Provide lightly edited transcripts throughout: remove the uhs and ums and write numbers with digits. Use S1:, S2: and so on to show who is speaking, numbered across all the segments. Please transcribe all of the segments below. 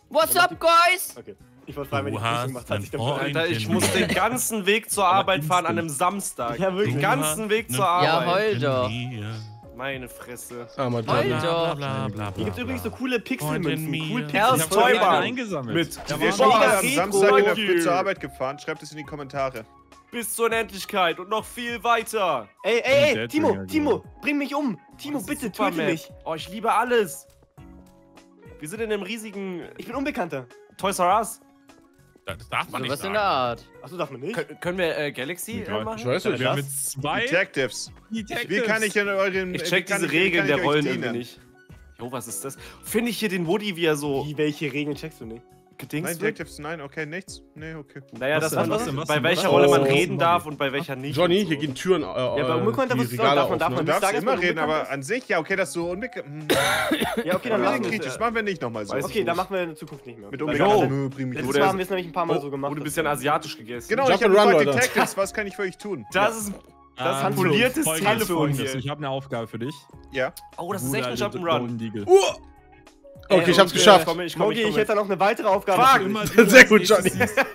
S1: What's up, guys?
S2: Okay. Ich wollte fragen, wenn ich das gemacht hat sich der
S3: Alter, ich muss den ganzen Weg zur Arbeit fahren an einem Samstag.
S2: Ja, wirklich.
S3: Den ganzen Weg zur Arbeit.
S1: Ja, heul doch.
S3: Meine Fresse.
S1: Heul doch.
S2: Hier gibt es übrigens so coole Pixelmünzen. Cool
S3: Herz
S2: Pixel.
S3: Toybar.
S4: eingesammelt.
S3: Mit.
S5: Wer schon mal am Samstag in der Früh zur Arbeit gefahren? Schreibt es in die Kommentare.
S3: Bis zur Unendlichkeit und noch viel weiter.
S2: Ey, Timo, bring mich um. Timo, bitte, töte mich.
S3: Oh, ich liebe alles. Wir sind in einem riesigen...
S2: Ich bin Unbekannter.
S3: Toys R Us.
S4: Das darf man
S1: So
S4: nicht
S1: was in
S4: sagen.
S1: der Art.
S2: Achso, darf man nicht?
S3: Können wir Galaxy machen?
S5: Ich weiß nicht.
S4: Wir mit 2
S5: Detectives. Wie kann ich in euren...
S3: Ich check
S5: wie kann
S3: diese Regeln
S5: wie kann
S3: der
S5: ich euch
S3: Rollen
S5: dienen?
S3: irgendwie nicht. Jo, was ist das? Finde ich hier den Woody, wie er so
S2: Wie, welche Regeln checkst du nicht?
S5: Nein,
S3: gedingst wird?
S5: Detectives, nein, okay, nichts. Nee, okay.
S3: Naja,
S4: Was
S3: das
S4: denn,
S3: war
S4: was denn, was
S3: bei
S4: denn,
S3: welcher
S4: was?
S3: Rolle man
S4: Oh.
S3: reden darf und bei welcher nicht.
S6: Johnny,
S3: und so.
S6: hier gehen Türen
S2: Ja, bei Unbekannter
S6: die
S2: darf
S6: Regale
S2: man
S6: auf, ne?
S5: Du
S2: nicht
S5: darfst
S2: sagen, dass
S5: immer
S2: man
S5: reden,
S2: unbekannt
S5: aber an sich, ja, okay, dass du unbekannt...
S2: Ja, okay, dann machen wir
S5: kritisch,
S2: es.
S5: machen wir nicht nochmal so.
S3: Weiß
S2: Okay,
S3: ich
S2: dann
S3: nicht.
S2: machen wir in Zukunft nicht mehr.
S5: Mit
S2: Weil
S5: unbekannten... bring mich
S2: Letztes
S5: um.
S2: Mal haben wir es nämlich ein paar Mal so gemacht.
S3: Du bist ja asiatisch gegessen.
S5: Genau, ich
S6: Jump
S5: habe
S6: and run,
S5: gefragt,
S6: Leute.
S5: Detectives, was kann ich für euch tun?
S3: Das ist ein
S2: Folgendes,
S3: poliertes Telefon
S4: Folgendes.
S3: hier.
S4: Ich habe eine Aufgabe für dich.
S5: Ja.
S3: Oh, das ist echt ein Jump'n'Run.
S6: Okay, ich hab's geschafft.
S2: Mogi, ich hätte da noch eine weitere Aufgabe.
S3: Fuck!
S2: für dich.
S6: Sehr gut, Johnny.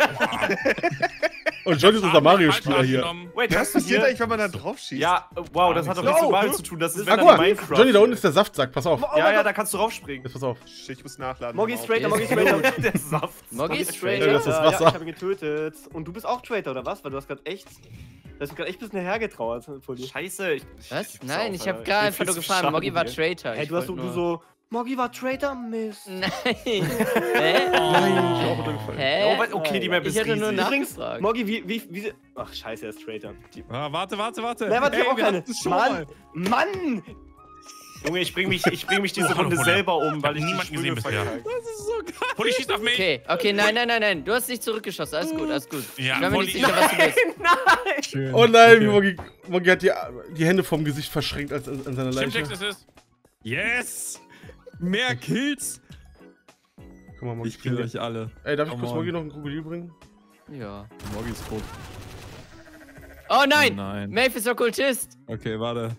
S6: Und Johnny ist unser Mario-Spieler hier.
S3: Wait,
S5: Was passiert eigentlich, wenn man da drauf schießt?
S3: Ja, wow, das hat doch nichts mit Mario zu tun. Das ist
S6: Ah,
S3: wenn
S6: guck mal,
S3: Minecraft.
S6: Johnny, da unten ist der Saftsack, pass auf.
S3: Ja, da kannst du raufspringen.
S6: Jetzt pass auf.
S5: Shit, ich muss nachladen.
S2: Mogi ist Traitor, Mogi ist Traitor.
S3: Der Saft.
S1: Moggy ist
S6: Ja,
S1: Traitor.
S6: das ist
S2: Ja,
S6: Wasser.
S2: ich hab ihn getötet. Und du bist auch Traitor, oder was? Weil du hast gerade echt... Du hast gerade echt ein bisschen hergetrauert vor dir.
S3: Scheiße.
S1: Was? Nein, ich hab gar einfach nur gefahren. Moggy war Traitor.
S2: Hey,
S1: Ich
S2: du hast
S1: wollt
S2: du
S1: nur-
S2: so... Mogi war Traitor? Mist.
S1: Nein. Hä? Hä?
S3: Oh, okay, die Map
S1: Ich
S3: ist
S1: hätte nur
S3: riesig.
S2: Übrigens,
S1: nachgefragt.
S2: Mogi, wie... Ach, scheiße, er ist Traitor.
S4: Warte.
S2: Nein, warte, ich hab auch
S4: wir
S2: keine.
S4: hatten es schon mal.
S2: Mann!
S3: Junge, ich bring mich diese Runde selber um, weil ich
S4: niemanden
S3: die Sprünge
S4: gesehen bisher.
S3: verkacke.
S4: Das ist so geil.
S6: Polly schießt auf mich.
S1: Okay, nein. Du hast nicht zurückgeschossen. Alles gut, alles gut.
S6: Ja,
S1: Ich war mir
S6: Polly-
S1: nicht sicher, was du bist.
S4: Schön.
S6: Oh nein,
S4: Okay.
S6: Moggy hat die Hände vom Gesicht verschränkt als an seiner Leiche.
S7: ist es.
S4: Yes! Mehr Kills!
S6: Guck mal, Moggy.
S4: Ich kill euch alle.
S6: Ey, darf ich
S4: Come
S6: kurz
S4: on.
S6: Moggy noch ein Krokodil bringen?
S1: Ja.
S4: Moggy ist tot.
S1: Oh nein!
S4: Oh nein.
S1: Maeve ist Okkultist!
S4: Okay, warte.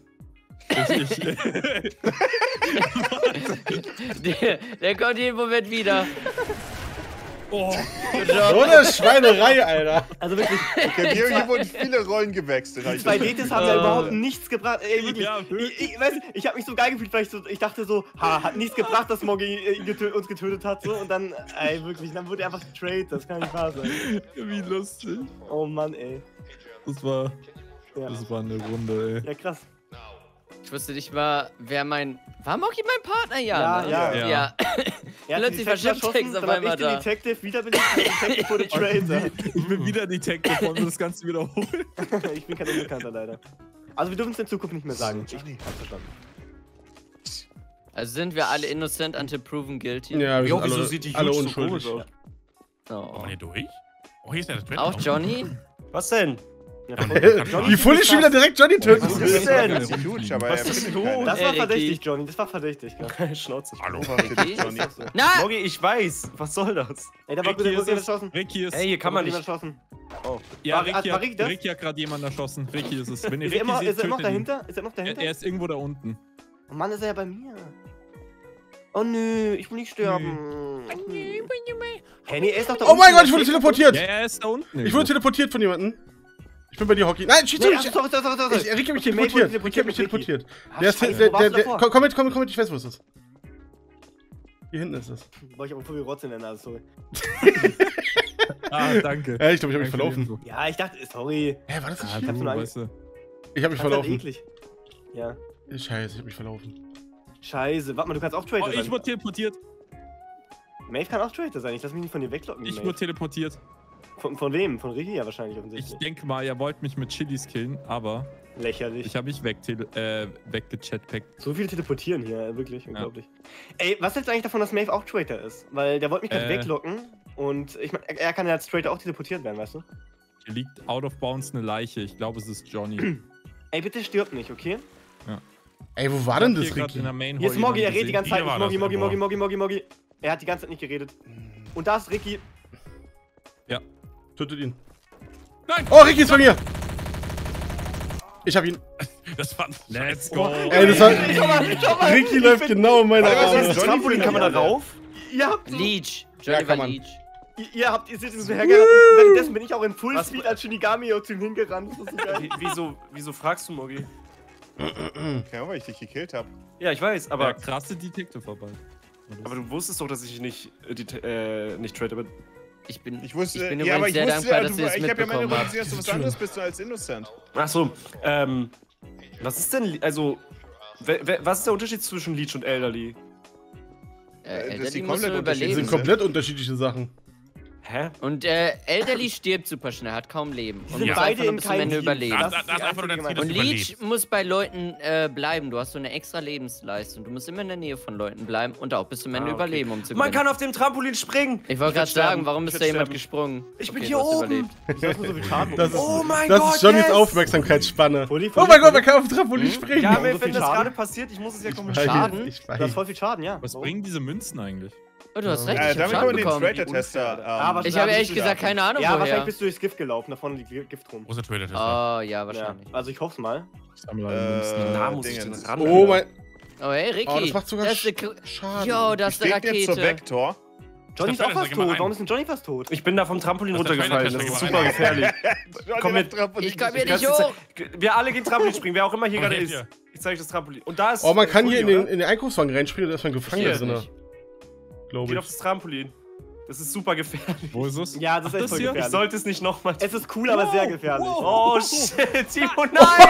S1: Der kommt jeden Moment wieder.
S4: Oh,
S1: Good job.
S6: So eine Schweinerei, Alter.
S2: Also wirklich,
S5: Okay, hier wurden viele Rollen gewechselt.
S2: die zwei Detes haben ja überhaupt nichts gebracht. Ey, wirklich.
S4: Ja, wirklich.
S2: Ich hab mich so geil gefühlt, weil ich dachte so, hat nichts gebracht, dass Mogi uns getötet hat. So, und dann, ey, wirklich, dann wurde er einfach getradet. Das kann nicht wahr sein.
S4: wie lustig.
S2: Oh Mann, ey.
S4: Das war
S2: Ja,
S4: eine Runde, ey.
S2: ja krass.
S1: Ich wusste nicht mal, wer mein... War Moggy mein Partner?
S2: Ja,
S1: ne?
S2: ja.
S1: Ja.
S2: Er hat
S1: Plötzlich
S2: die
S1: war
S2: Detective
S1: Chiptex
S2: erschossen,
S1: auf
S2: dann hab
S1: einmal
S2: ich den
S1: da.
S2: Detective wiederbelebt, der Detective wurde Trader.
S4: Ich bin wieder Detective, wollen wir das Ganze wiederholen?
S2: Ich bin kein Unbekannter, leider. Also wir dürfen es in Zukunft nicht mehr sagen. Ich hab's verstanden.
S1: Also sind wir alle innocent until proven guilty?
S6: Ja, wir
S3: Jo,
S6: sind
S3: wieso
S6: alle,
S3: sieht die
S6: alle
S3: Huge so
S6: unschuldig.
S3: komisch aus?
S1: Oh.
S7: Kommen wir durch? Oh, hier ist ja das Bett.
S1: Auch Johnny?
S3: Was denn?
S2: Ja,
S6: Wie Fully schon wieder direkt Johnny töten.
S5: Das
S3: ist denn?
S5: Das ist huge, aber
S3: Was
S5: er
S3: ist
S5: findet
S3: los?
S5: keinen.
S2: das war
S1: Ricky.
S2: verdächtig, Johnny. Das war verdächtig. Ja.
S3: Schnauze.
S7: Hallo.
S1: Ricky?
S5: Johnny.
S1: Na!
S3: Moggy, ich weiß. Was soll das?
S2: Ey, da war
S4: Ricky
S2: gut
S4: ist es.
S2: erschossen.
S4: Ricky ist.
S3: Hey, hier kann man nicht.
S2: Erschossen.
S4: Ja,
S2: War
S4: Ricky,
S2: Ricky das?
S4: Ricky hat gerade jemanden erschossen. Ricky ist es. Wenn ihr
S2: Ist er
S4: Ricky
S2: immer,
S4: seht,
S2: ist er noch
S4: tötet ihn.
S2: dahinter? Ist er noch dahinter?
S4: Er ist irgendwo da unten.
S2: Oh Mann, ist er ja bei mir. Oh nö, ich will nicht sterben. Hey, nee, er ist doch da
S6: Oh mein
S2: unten,
S6: Gott, ich
S2: der
S6: wurde
S2: steht-
S6: teleportiert.
S4: Ja, er ist da unten.
S6: Ich wurde teleportiert von jemandem. Ich bin bei dir, Hockey. Nein, schieß
S2: Nee,
S6: du
S2: ach,
S6: nicht.
S2: sorry.
S6: Ricky hat mich
S2: Okay, Maeve wurde
S6: teleportiert. Ricky hat mich teleportiert.
S2: Ah,
S6: Der ist,
S2: scheiße,
S6: der,
S2: wo warst
S6: der,
S2: du
S6: der,
S2: davor?
S6: komm mit, ich weiß, wo es ist. Hier hinten ist es.
S2: Boah, ich hab voll gerotzt in der Nase, sorry.
S4: Ah, danke.
S6: Ja, ich glaube, ich habe mich
S4: Danke für die
S6: verlaufen.
S4: Info.
S2: Ja, ich dachte, sorry.
S6: Hä, war das
S4: Ah,
S6: nicht?
S4: du, weißt du.
S6: Ich habe mich
S2: Das ist halt
S6: verlaufen.
S2: eklig. Ja.
S6: Scheiße, ich habe mich verlaufen.
S2: Scheiße. Warte mal, du kannst auch Traitor
S4: Oh,
S2: sein.
S4: ich wurde teleportiert.
S2: Maeve kann auch Traitor sein. Ich lass mich nicht von dir weglocken.
S4: Ich
S2: Maeve.
S4: wurde teleportiert.
S2: Von wem? Von Ricky ja wahrscheinlich
S4: Ich
S2: offensichtlich.
S4: denke mal, ihr wollt mich mit Chilis killen, aber
S2: Lächerlich.
S4: ich habe mich weggechatpackt.
S2: So viel teleportieren hier, wirklich unglaublich. Ey, was hältst du eigentlich davon, dass Maeve auch Traitor ist? Weil der wollte mich gerade weglocken und ich meine, er kann ja als Traitor auch teleportiert werden, weißt du?
S4: Hier liegt out of bounds eine Leiche. Ich glaube, es ist Johnny.
S2: Ey, bitte stirb nicht, okay?
S6: Ey, wo war denn
S4: Ich hab
S6: das,
S4: hier grad
S6: Ricky?
S4: in der Main
S2: Hier ist
S4: Hall
S2: Moggy, er
S4: jemanden
S2: redet die ganze Zeit
S7: Hier war
S2: nicht.
S7: das
S2: Moggy. Er hat die ganze Zeit nicht geredet. Und da ist Ricky.
S6: Tötet ihn.
S7: Nein!
S6: Oh, Ricky ist bei mir! Ich hab ihn.
S7: Das war
S4: Let's go.
S6: Ey, das war.
S2: Schau mal,
S6: Ricky läuft genau in meine
S5: Warte, was
S6: Arme.
S5: ist
S3: Das
S5: Johnny
S3: Trampolin
S5: für
S3: kann man da
S5: eine
S3: rauf?
S2: Ihr habt so...
S1: Leech. Johnny
S6: kann
S1: war
S6: man.
S1: Leech.
S2: Ihr seht so hergerannt und währenddessen bin ich auch in Fullspeed als Shinigami zu ihm hingerannt. Das ist so geil.
S3: Wieso fragst du, Mogi?
S5: Ja, weil ich dich gekillt habe.
S3: Ja, ich weiß,
S4: Aber
S3: aber,
S4: krasse Detective-Arbeit.
S3: aber du wusstest doch, dass ich nicht Traitor bin.
S1: Ich bin
S5: Ich wusste,
S1: bin
S5: ja, aber
S1: übrigens
S5: ich
S1: sehr
S5: wusste,
S1: dankbar, dass ihr es
S5: ich habe ja meine
S1: mitbekommen
S5: Runde, dass du was
S1: habt.
S5: anderes bist als Innocent.
S3: Ach so, was ist denn, also, was ist der Unterschied zwischen Leech und Elderly?
S5: Das ist die
S1: Elderly muss
S5: komplett
S1: nur
S6: Das
S5: unterschiedliche
S1: überleben.
S6: sind komplett unterschiedliche Sachen.
S3: Hä?
S1: Und Elderly stirbt super schnell, hat kaum Leben. Und
S2: sind
S1: muss
S2: beide
S1: einfach nur
S2: in
S1: bis zum Ende
S2: keinem
S1: überleben.
S2: Team.
S7: Das ist einfach nur das Ziel, dass
S1: Und
S7: du
S1: Leech
S7: überlebst.
S1: muss bei Leuten bleiben. Du hast so eine extra Lebensleistung. Du musst immer in der Nähe von Leuten bleiben und auch bis zum Ende
S3: Ah, okay.
S1: überleben, um zu
S3: Man
S1: gewinnen.
S3: kann auf dem Trampolin springen!
S1: Ich wollte gerade
S3: werd sterben.
S1: sagen, warum
S3: Ich
S1: ist
S3: werd
S1: da jemand
S3: sterben.
S1: gesprungen?
S3: Ich bin
S1: Okay,
S3: hier
S1: du hast
S3: oben.
S1: überlebt.
S2: Du hast mir so viel Schaden.
S6: Das ist,
S3: Oh mein
S6: das
S3: Gott,
S6: ist Johnnys
S3: yes!
S6: Aufmerksamkeitsspanne.
S2: Fully,
S6: Oh mein Gott, man kann auf dem Trampolin springen.
S3: Ja,
S2: so
S3: wenn
S2: viel
S3: das
S2: Schaden?
S3: gerade passiert, ich muss es ja kommen.
S6: weiß,
S1: Schaden?
S6: Ich
S2: Du hast
S6: weiß.
S2: voll viel Schaden, ja.
S4: Was
S2: Warum?
S4: bringen diese Münzen eigentlich?
S1: Oh, du hast recht, ich hab
S5: Damit
S1: Schaden
S5: können wir den
S1: bekommen.
S5: Traitor-Tester.
S2: wahrscheinlich
S1: Ich habe
S2: bist
S1: ehrlich
S2: du
S1: gesagt
S2: da.
S1: keine Ahnung,
S2: Ja, wahrscheinlich
S1: woher.
S2: bist du durchs Gift gelaufen, da vorne liegt Gift rum.
S7: Wo ist der Traitor-Tester?
S1: Oh, ja,
S2: Ja.
S1: wahrscheinlich.
S2: Also ich hoffe mal.
S4: Ich sammle alle Münzen.
S3: Da muss ich den
S5: Dingens.
S3: ran.
S6: Oh mein.
S1: Oh, hey, Ricky.
S6: Oh, das macht sogar
S1: das ist eine
S6: Schaden.
S1: Jo, das ist eine
S5: Steht jetzt zur
S1: Rakete.
S5: Vektor.
S2: Johnny ist
S7: Das
S2: auch fast
S7: Traitor-Tester, geh mal
S2: tot.
S7: rein.
S2: Warum ist denn Johnny fast tot?
S3: Ich bin da vom Trampolin
S7: Das ist der
S3: runtergefallen, das ist
S7: Traitor-Tester,
S3: super gefährlich.
S5: Komm
S3: mit.
S1: Ich komm hier
S3: Die
S1: nicht
S3: ganze
S1: hoch.
S3: Zeit- Wir alle gehen Trampolin springen, wer auch immer hier
S7: Komm,
S3: gerade
S7: hier,
S3: ist.
S7: hier.
S3: Ich zeige euch das Trampolin. Und da ist.
S6: Oh, man kann hier in
S3: Fully,
S6: den,
S3: oder?
S6: in den Einkaufswagen reinspringen und erstmal gefangen
S1: Hier
S6: ist, ne?
S1: nicht.
S6: Glaube
S3: Geht auf
S6: ich.
S3: das Trampolin. Das ist super gefährlich.
S4: Wo ist es?
S2: Ja, das ist echt voll
S3: Ich
S2: gefährlich.
S3: sollte es nicht nochmal.
S2: Es ist cool, aber sehr gefährlich.
S3: Oh shit, Timo,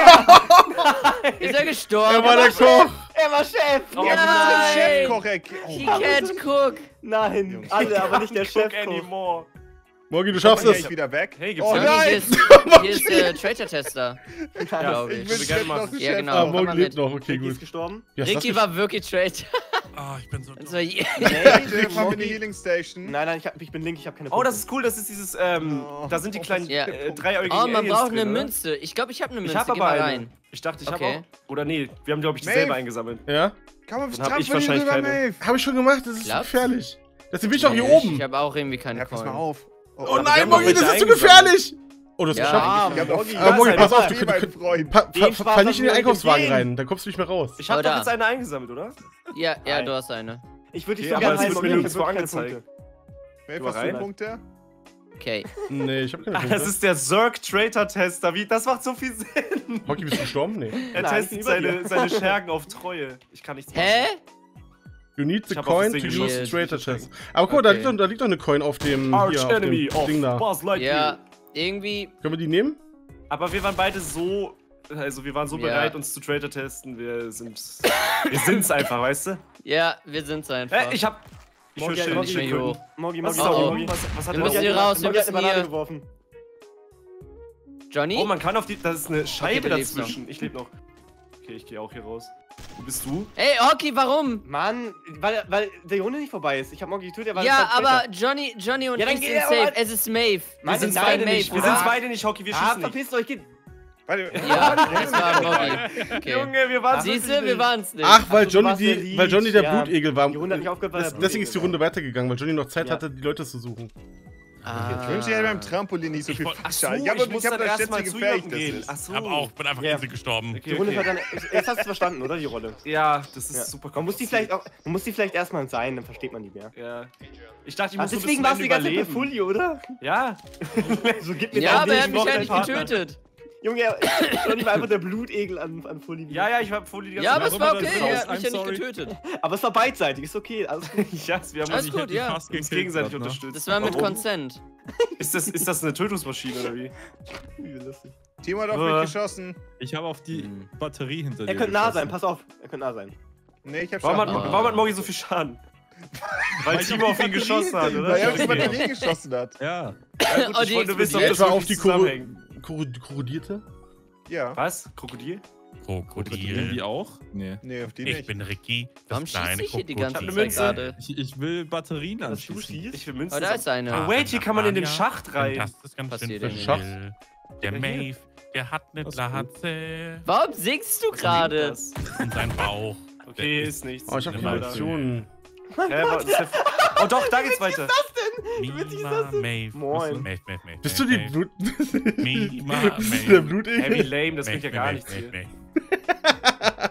S3: nein!
S1: Ist er gestorben?
S6: Er war der Koch!
S2: Er war Chef!
S3: Oh
S5: Ja,
S1: nein.
S5: Chefkoch.
S1: He can't cook.
S2: Nein, alle, aber nicht der Chef.
S3: Anymore.
S6: Morgi, du schaffst
S5: Komm, ich
S6: es!
S5: wieder weg.
S3: Hey, gibt's
S5: Oh
S3: ja
S1: Johnny,
S5: nein!
S1: hier ist Traitor-Tester. Glaube
S5: Ich
S1: ich.
S5: bin
S3: wir gerne
S5: noch
S3: machen.
S1: Ja, genau.
S6: Ah,
S1: komm
S6: Morgi
S1: mal
S6: lebt
S1: mit.
S6: noch, okay,
S2: Ricky ist
S6: gut.
S2: gestorben.
S6: Wie hast du das
S1: Ricky war wirklich Traitor.
S7: Ah, ich bin so
S1: Das
S7: dumm.
S1: war
S5: Nee, fahren wir in die Healing Station.
S2: Nein, ich bin link, ich habe keine
S3: Oh, das ist cool, das ist dieses, da sind die kleinen
S1: Ja.
S3: dreieugigen
S1: Oh, man
S3: Aliens
S1: braucht eine
S3: drin, oder?
S1: Münze. Ich glaube, ich habe eine
S3: Ich
S1: Münze.
S3: hab
S1: Geh
S3: aber
S1: mal
S3: eine.
S1: rein.
S3: Ich dachte, ich
S1: Okay.
S3: habe auch. Oder nee, wir haben, glaube ich,
S5: Maeve.
S3: dieselbe eingesammelt.
S6: Ja?
S5: Komm aufs
S3: Dann hab ich
S5: Trampolin
S3: wahrscheinlich
S5: rüber,
S3: keine.
S5: Maeve.
S6: Hab ich schon gemacht, das ist
S1: Glaubst?
S6: gefährlich. Das sind wir doch hier
S1: Ich
S6: oben.
S1: habe auch irgendwie keine
S5: Ja, pass mal
S1: Coin.
S5: auf.
S6: Oh
S3: wir
S6: nein,
S3: haben doch
S6: Morgi, das
S3: welche
S6: ist zu
S3: eingesammelt.
S6: gefährlich! Oh, das ist
S1: Ja.
S6: geschafft.
S5: Ich hab noch
S6: Aber Morgi, pass auf,
S5: mein Freund.
S2: Den Spaß
S6: fahr nicht in den
S2: haben wir
S6: Einkaufswagen
S2: gesehen.
S6: rein, dann kommst du nicht mehr raus.
S3: Ich habe
S1: Oder?
S3: doch jetzt eine eingesammelt, oder?
S1: Ja,
S2: Nein.
S1: du hast eine.
S2: Ich würde dich
S3: Okay,
S2: so
S3: aber
S2: gerne
S3: es wird mir
S2: heilen,
S3: nirgendwo
S2: aber ich hab wirklich
S3: angezeigt.
S2: keine
S5: Maeve, hast du
S3: rein?
S5: einen Punkt, der?
S1: Okay.
S6: Nee, ich hab keine
S3: Das
S6: Punkte.
S3: ist der Zerg Traitor Tester. Wie? Das macht so viel Sinn.
S6: Morgi, bist du gestorben? Nee.
S3: Er
S2: Nein,
S3: testet
S2: ich bin über dir.
S3: seine Schergen auf Treue. Ich kann nichts machen.
S1: Hä?
S6: You need the
S3: Ich hab auf das
S6: coin
S3: Ding
S6: to use
S1: geschossen.
S6: the traitor chest. Aber guck mal,
S1: Okay.
S6: da liegt doch eine Coin auf dem,
S3: Arch
S6: hier, auf
S3: Enemy
S6: dem
S3: of
S6: Ding da.
S3: Buzz Lightyear.
S1: Ja, irgendwie.
S6: Können wir die nehmen?
S3: Aber wir waren beide so. Also, wir waren so
S1: Ja.
S3: bereit, uns zu Traitor testen. Wir sind's einfach, weißt du?
S1: Ja, wir sind's einfach.
S3: Ich hab. Ich will
S2: Morgi,
S3: chillen,
S2: Morgi,
S3: ich will
S1: Morgi,
S3: gründen.
S2: Morgi,
S3: Was
S2: Morgi,
S3: ist da
S1: Oh,
S3: oben?
S1: oh.
S3: Was hat
S1: Wir
S3: er
S1: müssen
S3: da?
S1: hier raus, wir
S2: Morgi hat
S1: müssen
S2: eine Banane
S1: hier.
S2: geworfen.
S1: Johnny?
S3: Oh, man kann auf die. Das ist eine Scheibe
S1: du lebst
S3: dazwischen. Ich lebe noch. Okay, ich gehe auch hier raus. Wo bist du?
S1: Ey, Hockey, warum?
S2: Mann, weil der Runde nicht vorbei ist. Ich hab Morgi getötet, er war
S1: Ja,
S2: jetzt
S1: aber
S2: halt
S1: Johnny und
S2: Ja, dann
S1: ich
S2: geh
S1: sind
S2: aber
S1: safe.
S2: mal-
S1: Es ist Maeve.
S2: Nein,
S3: Wir sind
S2: nein,
S3: beide
S2: nein,
S3: nicht. Wir
S2: oder?
S3: sind beide nicht, Hockey. Wir
S2: Ah,
S3: schießen nicht.
S2: verpisst euch, geht.
S5: Warte.
S1: Ja, das war Moggy. Okay.
S3: Junge, wir waren
S1: Siehst du, wir waren's nicht.
S6: Ach, weil
S2: Ach so, du
S6: Johnny,
S2: warst der
S6: weil Johnny der
S2: Leech, ja.
S6: Blutegel war.
S2: Die Runde hat nicht aufgehört, weil der
S6: Deswegen ist die
S2: Blutegel
S6: Runde weitergegangen, weil Johnny noch Zeit
S2: Ja.
S6: hatte, die Leute zu suchen.
S5: Ich wünsche, ich hätte beim Trampolin nicht so
S7: Ich
S5: viel
S7: wollt-
S3: Ach so,
S5: Fischer.
S3: ich
S5: Ich
S3: muss
S5: hab
S3: dann
S5: das
S3: erstmal
S5: schätze,
S3: zu
S5: wie gefährlich
S3: jemandem gehen.
S5: das
S3: Ach
S5: ist.
S3: so.
S7: Aber auch, bin einfach
S2: Ja.
S7: instant gestorben.
S2: Die Runde war dann. Jetzt hast du verstanden, oder? Die Rolle.
S3: Ja, das ist
S2: Ja.
S3: super
S2: Man muss die vielleicht erstmal sein, dann versteht man die mehr.
S3: Ja. Ich dachte, ich
S2: Ah,
S3: muss so
S2: deswegen
S3: bis
S2: warst
S3: zum
S2: du die
S3: Ende
S2: ganze Zeit bei
S3: überleben.
S2: Fully, oder?
S3: Ja.
S2: So gib mir
S1: Ja,
S2: dein
S1: aber er hat
S2: Leben,
S1: mich
S2: noch
S1: halt
S2: dein
S1: nicht
S2: Partner.
S1: getötet.
S2: Junge, Johnny war einfach der Blutegel an Fully.
S3: Ja, ja, ich war Fully die ganze
S1: Ja, aber
S3: Zeit.
S1: es war
S4: das
S1: okay.
S4: raus.
S1: Er hat mich
S4: I'm
S1: ja nicht
S4: sorry.
S1: getötet.
S2: Aber es war beidseitig, ist okay. Alles gut.
S3: Ja, wir haben
S1: Alles
S3: uns
S1: gut, ja.
S3: uns gegenseitig
S4: ne?
S3: unterstützt.
S1: Das war mit
S3: Warum?
S1: Consent.
S3: Ist das eine Tötungsmaschine oder wie?
S2: Wie lustig.
S5: Timo hat auf
S3: Äh.
S5: mich geschossen.
S4: Ich habe auf die Batterie hinter dir
S2: Er könnte nah sein,
S4: geschossen.
S2: pass auf. Er könnte nah sein.
S5: Nee, ich hab
S3: Warum
S5: schon.
S3: hat Morgi so viel Schaden? Weil Timo auf ihn geschossen hat,
S5: Weil er auf die
S3: oder?
S5: Batterie geschossen hat.
S4: Ja.
S3: Ja, gut,
S1: Oh,
S3: ich
S1: die
S3: wollte wissen, ob
S6: Die
S3: das
S6: etwa auf
S3: wirklich
S6: die
S3: zusammenhängt.
S6: korrodierte?
S5: Ja.
S3: Was? Krokodil?
S4: Nehmen die
S7: Krokodil.
S4: auch? Nee.
S5: Nee, auf die
S7: Ich
S5: nicht.
S7: bin Ricky, das
S1: Warum schießt
S7: kleine
S1: ich hier die ganze
S7: Krokodil.
S3: Ich hab
S1: Zeit
S3: eine
S1: gerade?
S4: Ich will Batterien
S2: Was du
S4: anschließen.
S2: schießt?
S3: Ich will Münzen.
S1: Oh, da ist eine.
S3: Oh, wait, hier kann man in den Schacht rein.
S7: Das ist ganz schön
S1: Passiert
S7: für
S6: ja nicht.
S7: Will. Der
S3: Ja, hier.
S7: Maeve, der hat eine
S4: Was
S7: Glatze
S1: Warum singst du gerade?
S3: Das?
S7: und sein Bauch.
S3: Okay, ist nichts.
S6: Oh, ich hab
S7: Nimm
S6: keine
S7: mal.
S6: Optionen.
S3: Oh doch, da geht's weiter.
S7: Mima,
S2: witzig ist das denn?
S7: Maeve.
S2: Moin.
S7: Maeve, Maeve, Maeve.
S6: Bist du die
S7: Maeve.
S6: Blut...
S7: Mima,
S6: Bist du der
S7: Maeve.
S3: Hey, wie
S6: Blutegel?
S3: lame, das bringt ja gar
S7: Maeve,
S3: nichts
S7: Maeve,
S3: hier.
S7: Maeve.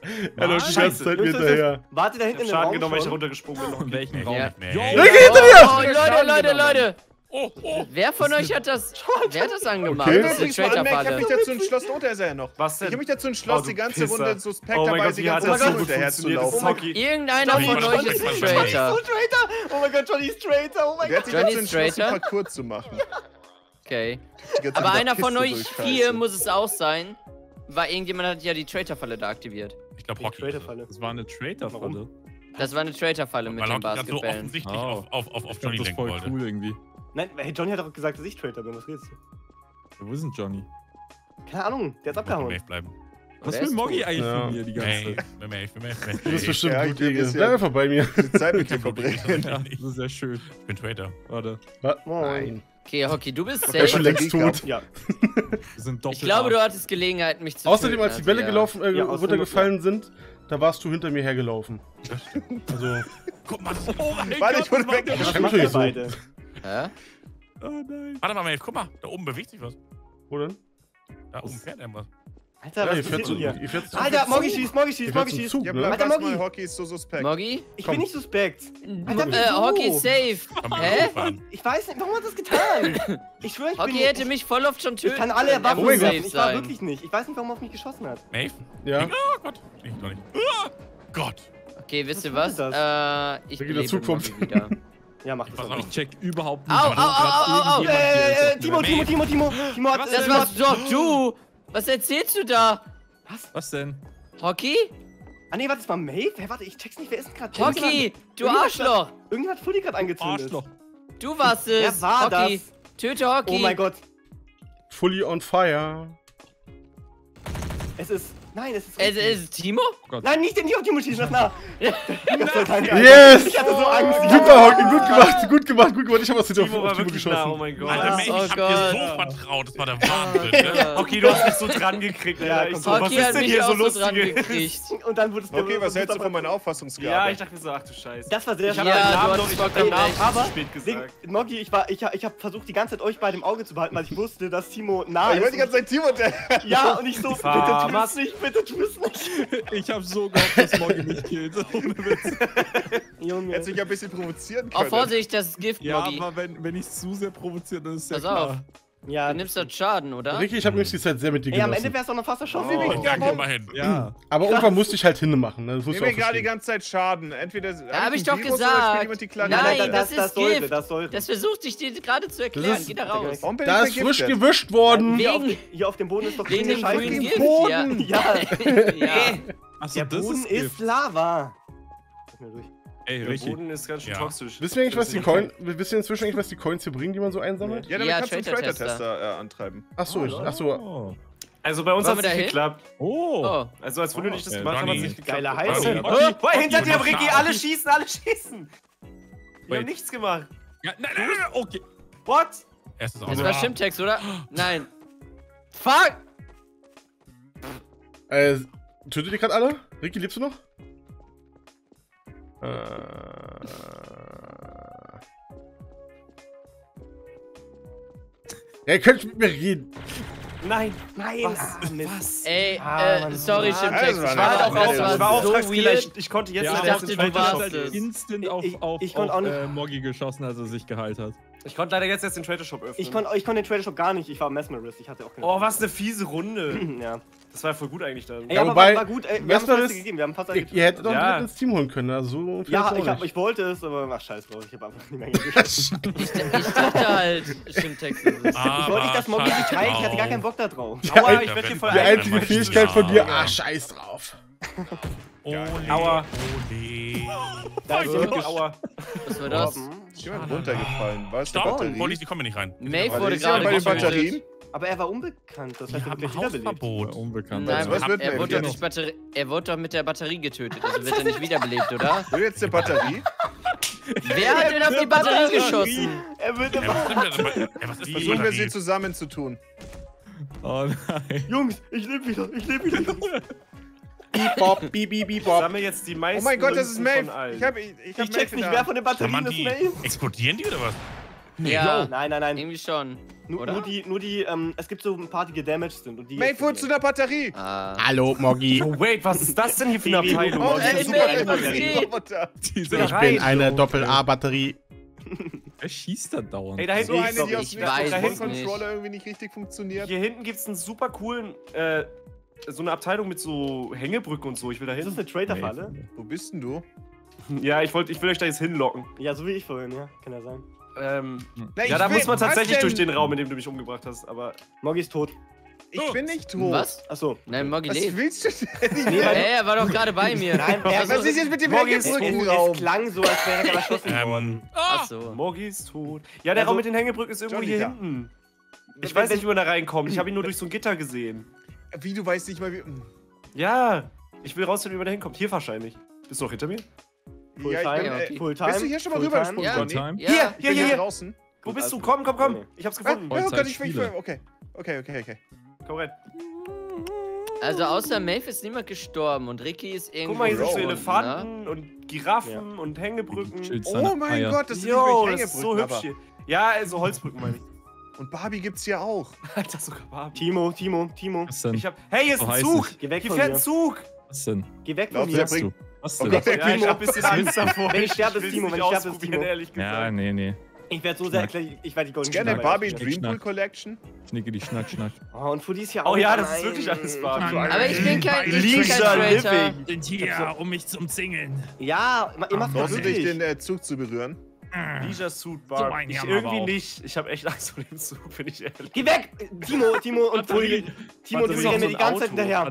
S6: Er läuft die ganze Zeit mir hinterher.
S2: Warte da hinten in den
S3: Schaden
S2: Raum
S3: genommen, weil ich
S2: schon.
S3: runtergesprungen bin.
S4: In welchem Raum?
S1: Ja.
S7: Nee.
S1: Leute!
S7: Oh, oh.
S1: Wer von euch hat das angemacht?
S6: Okay.
S1: Das ist eine
S5: Ich hab
S1: Traitor-Falle.
S5: mich dazu entschlossen, unter ist er ja noch.
S3: Was denn?
S5: Ich hab mich dazu entschlossen,
S3: Oh,
S5: die
S3: du
S5: ganze
S3: Pisser.
S5: Runde suspekt
S3: Oh mein
S5: dabei,
S3: Gott,
S5: die
S3: wie hat
S5: ganze
S3: das
S5: Zeit
S3: so
S5: hinterher zu
S3: funktioniert? Das
S5: laufen.
S3: Hockey.
S1: Irgendeiner
S7: Johnny,
S1: von euch ist ein
S7: Johnny,
S1: Traitor.
S2: Traitor! Oh mein Gott, Johnny ist Traitor! Oh mein
S5: Wer
S2: Gott!
S5: hat sich
S1: Johnny
S5: dazu
S1: ist
S5: entschlossen,
S1: Traitor?
S5: Parkour zu machen?
S1: Okay.
S5: Die ganze
S1: Aber
S5: Zeit
S1: einer von
S5: Kiste
S1: euch
S5: durchscheißen.
S1: 4 muss es auch sein, weil irgendjemand hat ja die Traitor-Falle da aktiviert.
S7: Ich glaube,
S2: Die
S7: Hockey.
S2: Traitor-Falle.
S4: Das war eine Traitor-Falle.
S1: Das war eine Traitor-Falle mit
S7: Weil
S1: den
S7: Hockey gerade so
S1: Basketballen.
S7: offensichtlich
S4: Oh.
S7: auf
S4: Ich fand
S7: Johnny
S4: das
S7: lenken
S4: voll
S7: wollte.
S4: cool irgendwie.
S2: Nein, hey, Johnny hat doch gesagt, dass ich Traitor bin. Was redest du?
S4: Wo ist denn Johnny?
S2: Keine Ahnung, der hat's
S7: Mache
S2: abgehauen.
S7: Maeve bleiben.
S4: Was
S1: Der
S4: will
S1: ist
S4: Moggi
S1: tot.
S4: eigentlich
S6: Ja.
S4: von mir die ganze
S7: Maeve,
S4: Zeit?
S7: Maeve.
S6: Du bist bestimmt
S5: Ja,
S6: gut,
S5: ich
S6: Igel.
S5: ist ja-
S6: Bleib einfach bei mir.
S5: Die Zeit mit dir verbringen.
S4: Ja, das ist sehr schön.
S7: Ich bin Traitor.
S4: Warte,
S2: Moin.
S1: Okay, Hockey, du bist
S6: Der ist schon
S1: safe.
S6: längst tot.
S2: Ja.
S4: wir sind doppelt.
S1: Ich glaube, du hattest Gelegenheit, mich zu
S6: Außerdem,
S1: töten,
S6: als die
S1: also
S6: Bälle
S1: ja.
S6: gelaufen,
S2: Ja, außerdem-
S6: runtergefallen sind, da warst du hinter mir hergelaufen. Also,
S7: Guck mal, das oh mein
S5: Warte,
S7: Gott,
S5: ich wurde
S7: was
S5: weg.
S7: macht der?
S2: Was
S6: Ich
S2: macht
S6: hab
S2: ihr
S6: so.
S2: beide?
S1: Hä?
S4: Oh nein.
S7: Warte mal, Maeve, guck mal. Da oben bewegt sich was.
S6: wo denn?
S7: Da oben fährt irgendwas.
S2: Alter,
S6: Ja,
S2: was
S6: ihr
S2: ist
S6: fährt
S2: denn
S6: so,
S2: hier?
S6: ihr fährt so.
S2: Alter, Moggi schießt, Moggi
S6: Ihr
S2: schießt,
S6: fährt
S2: Moggi
S6: so
S2: schießt.
S6: Zug,
S5: Ja,
S6: ne?
S5: bleib
S2: Alter,
S5: lass
S2: Moggi.
S5: mal, Hockey ist so suspekt.
S1: Moggi?
S2: Ich bin nicht suspekt. Alter,
S1: Hockey
S2: wieso?
S1: ist safe.
S7: Komm,
S1: Hä?
S7: fahren.
S2: Ich weiß nicht, warum hat das getan? Ich schwöre, ich
S1: Hockey
S2: bin
S1: hätte mich voll oft schon töten
S2: Ich kann alle
S1: können. Er
S2: Waffen
S1: muss
S6: mein Gott.
S1: safe
S2: Ich war
S1: sein.
S2: wirklich nicht. Ich weiß nicht, warum er auf mich geschossen hat.
S7: Maeve?
S6: Ja.
S7: Oh Gott. Ich doch nicht. Oh Gott.
S1: Okay, wisst ihr
S2: Was
S1: was?
S2: war
S1: Ich
S6: Wenn der
S1: belebe
S6: Zug kommt.
S1: Moggi wieder.
S2: Ja, mach das
S7: Pass
S2: auch.
S7: auf.
S4: Ich check überhaupt nicht.
S1: Au,
S4: warum
S1: au, au,
S4: grad
S1: au, au.
S4: irgendjemand hier ist.
S2: Timo hat...
S1: Das warst doch du! Was erzählst du da?
S4: Was denn?
S1: Hockey?
S2: Ah nee, warte, das war Maeve? Hä, warte, ich check's nicht, wer ist denn gerade?
S1: Hockey! Du
S2: Irgendjemand-
S1: Arschloch!
S2: Irgendjemand hat Fully gerade angezündet.
S4: Arschloch.
S1: Du warst es!
S2: Wer war
S1: Hockey!
S2: das?
S1: Töte Hockey!
S2: Oh mein Gott.
S6: Fully on fire.
S2: Es ist... Nein, es ist...
S1: Es ist Timo?
S2: Nein, nicht den Timo schießen, das nah. Gott sei Dank.
S6: Yes!
S2: Ich hatte so Angst.
S6: Super, Hockey, gut gemacht. Ich hab was hinter
S3: Timo war
S6: auf Timo
S3: wirklich nah, oh
S6: geschossen.
S3: mein Gott.
S7: Alter, Maeve,
S1: oh
S7: ich hab
S1: Gott.
S7: dir so vertraut. Das war der Wahnsinn. Ne?
S3: Okay, du hast mich so dran gekriegt,
S2: Ja,
S3: Alter. Ich so, was
S1: Hockey
S3: ist
S1: hat
S3: denn
S1: mich
S3: hier so
S1: auch so dran
S3: lustig?
S1: gekriegt.
S2: Und dann wurde es...
S5: Okay, was hältst du von meiner Auffassungsgabe?
S3: Ja, ich dachte mir so, ach du Scheiße.
S2: Das war sehr
S3: Ich hab
S2: schade.
S1: Ja,
S3: deinen
S1: du
S3: Namen
S1: hast
S3: noch, ich hab
S1: vollkommen
S3: deinen Namen
S1: recht.
S2: Aber
S3: zu spät
S2: Ding,
S3: gesagt.
S2: Moggi, ich habe versucht, die ganze Zeit euch beide im Auge zu behalten, weil ich wusste, dass Timo nah
S5: Ich
S2: ist.
S5: wollte die ganze Zeit Timo der.
S2: Ja, und ich so, bitte tu
S3: Farmers.
S2: es nicht, bitte tu es nicht.
S4: Ich hab so gehofft, dass Moggi mich killt. Ohne Witz.
S2: Junge.
S5: Hätte sich ja ein bisschen provozieren
S1: Oh,
S5: können.
S1: Vorsicht, das ist Gift,
S4: Ja,
S1: Moggi.
S4: aber wenn ich zu sehr provoziere, dann ist ja
S1: Pass auf.
S4: klar.
S2: Ja,
S1: Du nimmst dort Schaden, oder?
S6: Ricky, ich hab nämlich die Zeit sehr mit dir
S2: ey, am Ende
S6: genossen.
S2: wäre es doch noch fast erschossen.
S3: Oh.
S7: Danke, immerhin.
S4: Ja.
S6: Aber irgendwann musste ich halt hinmachen. Ne? Das
S5: Ich
S6: musst du
S5: nehme
S6: auch
S5: mir gerade die
S6: verstehen.
S5: ganze Zeit Schaden. Entweder
S1: hab ich doch
S5: Virus oder
S1: gesagt.
S5: spielt jemand die Klarinette.
S1: Nein, das ist
S2: sollte,
S1: Gift.
S2: das sollte.
S1: Das versuchte ich dir gerade zu erklären.
S6: ist-
S1: Geh da raus.
S5: Warum bin
S6: Da
S5: ich
S6: ist frisch
S5: vergiftet?
S6: gewischt worden.
S2: Hier auf dem Boden ist doch
S1: Wegen
S2: grüne
S1: dem
S2: Scheiße.
S1: grünen Gift.
S2: Boden.
S1: Ja.
S2: Ja.
S4: Achso,
S2: Der
S4: das
S2: Boden
S4: ist
S2: ist
S4: Gift.
S2: Lava. Lass mir durch.
S4: Ey,
S3: Der
S4: Ricky.
S3: Boden ist ganz schön
S7: Ja.
S3: toxisch.
S6: Wisst ihr eigentlich, was die Coin, wisst ihr inzwischen eigentlich, was die Coins hier bringen, die man so einsammelt?
S5: Ja, damit
S1: Ja,
S5: kannst du einen
S1: Traitor-Tester.
S5: Traitor-Tester antreiben.
S6: Achso,
S4: Oh.
S3: Also bei uns
S1: Wollen
S3: hat
S1: wir
S3: es
S1: da
S3: nicht geklappt.
S4: Oh.
S1: Oh.
S3: Also als Fully nicht das gemacht hat, hat
S7: Johnny.
S3: es nicht geklappt.
S2: Geiler Heiß.
S7: Johnny.
S3: Oh,
S7: Hockey,
S3: hinter dir,
S7: Hockey,
S3: Ricky,
S7: Hockey.
S3: alle schießen, alle schießen. Wir
S4: Wait.
S3: haben nichts gemacht.
S4: Ja, nein, okay.
S3: What?
S7: Erstes
S1: Das
S7: Auto.
S1: war Shimtex, oder? Nein. Fuck!
S6: Tötet ihr gerade alle? Ricky, lebst du noch? Ja, ihr könnt mit mir reden.
S3: Nein.
S2: Nein,
S3: Was?
S2: ah, Mist.
S3: Was?
S1: Ey,
S2: Mann.
S1: sorry,
S2: Mann.
S1: Shimtex.
S5: Also,
S1: Ich
S5: war
S1: war
S5: das
S1: auch
S5: auch-
S1: das
S5: das
S3: war
S1: war so
S3: Auftragskiller.
S1: weird.
S3: Ich konnte jetzt
S4: Ja,
S3: leider
S1: ich
S3: erst
S1: dachte,
S3: den
S1: du
S3: Traitor
S1: warst
S3: Shop
S1: es.
S3: öffnen.
S4: Instant auf
S2: Ich konnte auch nicht-
S4: Moggi geschossen, als er sich geheilt hat.
S3: Ich konnte leider jetzt erst den Traitor Shop öffnen.
S2: Ich konnte den Trader Shop gar nicht. Ich war Mesmerist. Ich hatte auch keine.
S3: Oh, was eine fiese Runde.
S2: Ja.
S3: Das war ja voll gut eigentlich dann.
S2: Ey,
S6: Ja,
S2: aber
S6: wobei,
S2: war gut. Ey, wir haben
S6: Mesmerist-
S2: das Beste gegeben. Wir haben fast alle
S6: Ihr hättet doch
S3: Ja.
S6: direkt ins Team holen können. Also so viel
S2: Ja,
S6: ist auch nicht.
S2: ich wollte es, aber ach scheiß drauf. Ich habe einfach nicht mehr gespielt.
S1: Ich dachte halt, Shimtex ist es.
S2: Ich wollte nicht, dass Moggi sich heilt. Ich hatte gar keinen Bock da drauf.
S3: Aua, ich werd hier voll
S6: Die einzige
S3: eingequetscht.
S6: Fähigkeit von dir, scheiß drauf.
S7: Ole,
S3: Aua.
S7: ole.
S2: Da ist jemand
S3: Aua.
S1: Was war das?
S5: Ist jemand runtergefallen? War es die
S7: Stopp,
S5: Batterie?
S7: Polly, die kommen nicht rein.
S1: Maeve
S5: War
S1: wurde
S5: die bei
S1: gerade
S5: den Batterien?
S1: getötet.
S2: Aber er war unbekannt. Das heißt,
S7: Die
S2: er wird
S7: haben
S2: gleich wiederbelebt.
S7: Hausverbot.
S4: Unbekannt.
S1: Nein,
S5: was wird
S1: er
S5: Maeve
S1: wurde, doch
S5: jetzt?
S1: nicht er wurde doch mit der Batterie getötet, also wird er nicht wiederbelebt, oder?
S5: Will jetzt eine Batterie?
S1: Wer hat denn auf die Batterie geschossen?
S2: Er wird
S7: Ja,
S2: immer.
S7: was stimmt denn? Ja, was ist mit
S5: Versuchen wir
S7: Batterie?
S5: sie zusammen zu tun.
S4: Oh nein.
S2: Jungs, ich lebe wieder. Ich lebe wieder.
S6: Bebop, bibibibop.
S3: Sammel jetzt die meisten
S5: Oh mein Gott, das ist
S3: Münzen
S5: Maeve.
S3: von allen.
S5: Ich hab
S2: Ich
S5: Maeve
S2: check's nicht,
S5: da.
S2: wer von den
S7: Kann
S2: Batterien
S7: man
S2: ist
S7: die
S2: Maeve.
S7: explodieren die oder was?
S1: Ja,
S2: Nein, nein, nein.
S1: irgendwie schon.
S2: Nur die, es gibt so ein paar, die gedamaged sind. Und die
S5: Maeve wurde zu einer Batterie.
S1: Ah.
S6: Hallo, Moggi.
S3: Oh, wait, was ist das denn hier für eine Abteilung?
S5: Oh,
S2: das
S5: ey,
S2: ist
S5: super
S2: super
S5: Batterie.
S3: Die sind
S6: Ich
S3: rein.
S6: bin eine Doppel-A-Batterie.
S4: Wer schießt da dauernd?
S3: Ey, da hinten,
S5: So eine, die
S2: Ich
S5: aus dem
S1: weiß es
S5: Controller irgendwie nicht richtig funktioniert.
S3: hier hinten gibt's einen super coolen, so eine Abteilung mit so Hängebrücken und so. Ich will da
S2: Ist das
S3: hin.
S2: eine Traitor-Falle?
S5: Wo bist denn du?
S3: Ja, ich will euch da jetzt hinlocken.
S2: Ja, so wie ich vorhin, ja. Kann ja sein.
S5: Na,
S3: Ja, da muss man
S5: was
S3: tatsächlich
S5: denn?
S3: durch den Raum, in dem du mich umgebracht hast, aber...
S2: Moggi ist tot.
S5: Ich bin nicht tot.
S1: Was?
S2: Achso.
S1: Nein, Moggi
S5: Was
S1: lebt.
S5: willst du denn?
S2: Nee, weil
S1: Er war doch gerade bei mir.
S2: Nein,
S5: Ja, was ist jetzt mit dem
S3: Morgen ist-
S2: es
S5: Hängebrückenraum?
S2: klang so, als wäre er gerade erschossen worden.
S1: Achso.
S3: Moggi ist tot. Ja, der
S2: Also-
S3: Raum mit den Hängebrücken ist irgendwo
S5: Johnny
S3: hier
S5: da.
S3: hinten. Ich weiß nicht, wie man da reinkommt. Ich habe ihn nur durch so ein Gitter gesehen.
S5: Wie, du weißt nicht mal wie...
S3: Ja, ich will rausfinden, wie man da hinkommt. Hier wahrscheinlich. Bist du noch hinter mir?
S5: Ja, ich bin...
S1: Ja, okay.
S2: Fulltime.
S5: Bist du hier schon mal
S2: Fulltime.
S5: rübergesprungen,
S1: Ja.
S5: Johnny?
S4: Time?
S1: Ja.
S5: Ich bin hier
S3: Hier.
S5: draußen.
S3: Wo bist du?
S2: also-
S3: Komm, komm, komm.
S2: Okay.
S3: Ich hab's
S5: Ah,
S3: gefunden.
S5: oh Gott,
S4: Vollzeitspiele.
S5: okay. Okay.
S3: Komm rein.
S1: Also außer Maeve ist niemand gestorben und Ricky ist irgendwie.
S3: Guck mal, hier sind so
S1: unten,
S3: Elefanten und Giraffen und Hängebrücken.
S4: Chillst
S5: Oh
S4: deine
S5: mein
S4: Eier.
S5: Gott, das sind
S3: Jo,
S5: nicht
S3: das ist so
S5: Hängebrücken,
S3: hübsch hier. Ja, also Holzbrücken meine ich.
S5: aber... Und Barbie gibt's hier auch.
S3: Alter, sogar Barbie.
S2: Timo.
S4: Was denn?
S3: Hey, hier ist
S4: So
S3: ein
S4: heiß
S3: Zug!
S2: Geh weg
S3: Hier
S2: von
S3: fährt ein
S2: mir.
S3: Zug!
S4: Was denn?
S2: Geh weg
S5: Lauf,
S2: von
S5: der
S2: mir.
S5: bringt-
S4: Was
S5: Oh
S4: denn?
S5: Gott, der
S3: Ja, ich
S5: Timo.
S3: hab ein bisschen Angst davor.
S2: Wenn ich sterbe, ist
S3: will's
S2: Timo,
S3: nicht
S2: wenn ich sterbe, ist
S3: ausprobieren,
S2: Timo.
S3: ehrlich
S4: Ja,
S3: gesagt.
S4: nee.
S2: Ich werde so sehr gleich. Ich werde die Golden
S5: Gerne
S2: Schiene
S5: Barbie
S2: weiter-
S5: Dreampool Collection.
S4: Schnickeli, schnack, schnack.
S2: Oh, und Foodie ist hier auch.
S3: Oh ja,
S2: mit
S3: das ist
S2: rein.
S3: wirklich alles Barbie.
S1: Aber ich bin kein
S3: Lisa
S1: Traitor.
S3: Living.
S7: Sind hier, um mich zu umzingeln.
S2: Ja, ihr macht
S5: Brauchst du dich
S2: wirklich.
S5: den Zug zu berühren?
S3: Leisure Suit
S7: So
S3: Barbie.
S7: ein
S3: Ich
S7: Jammer
S3: irgendwie
S7: aber auch.
S3: nicht. Ich habe echt Angst vor dem Zug, bin ich ehrlich.
S2: Geh weg! Timo und Foodie. Timo und
S3: Warte,
S2: Foodie rennen mir
S3: so
S2: die
S3: ein
S2: ganze Zeit
S3: Auto.
S2: hinterher.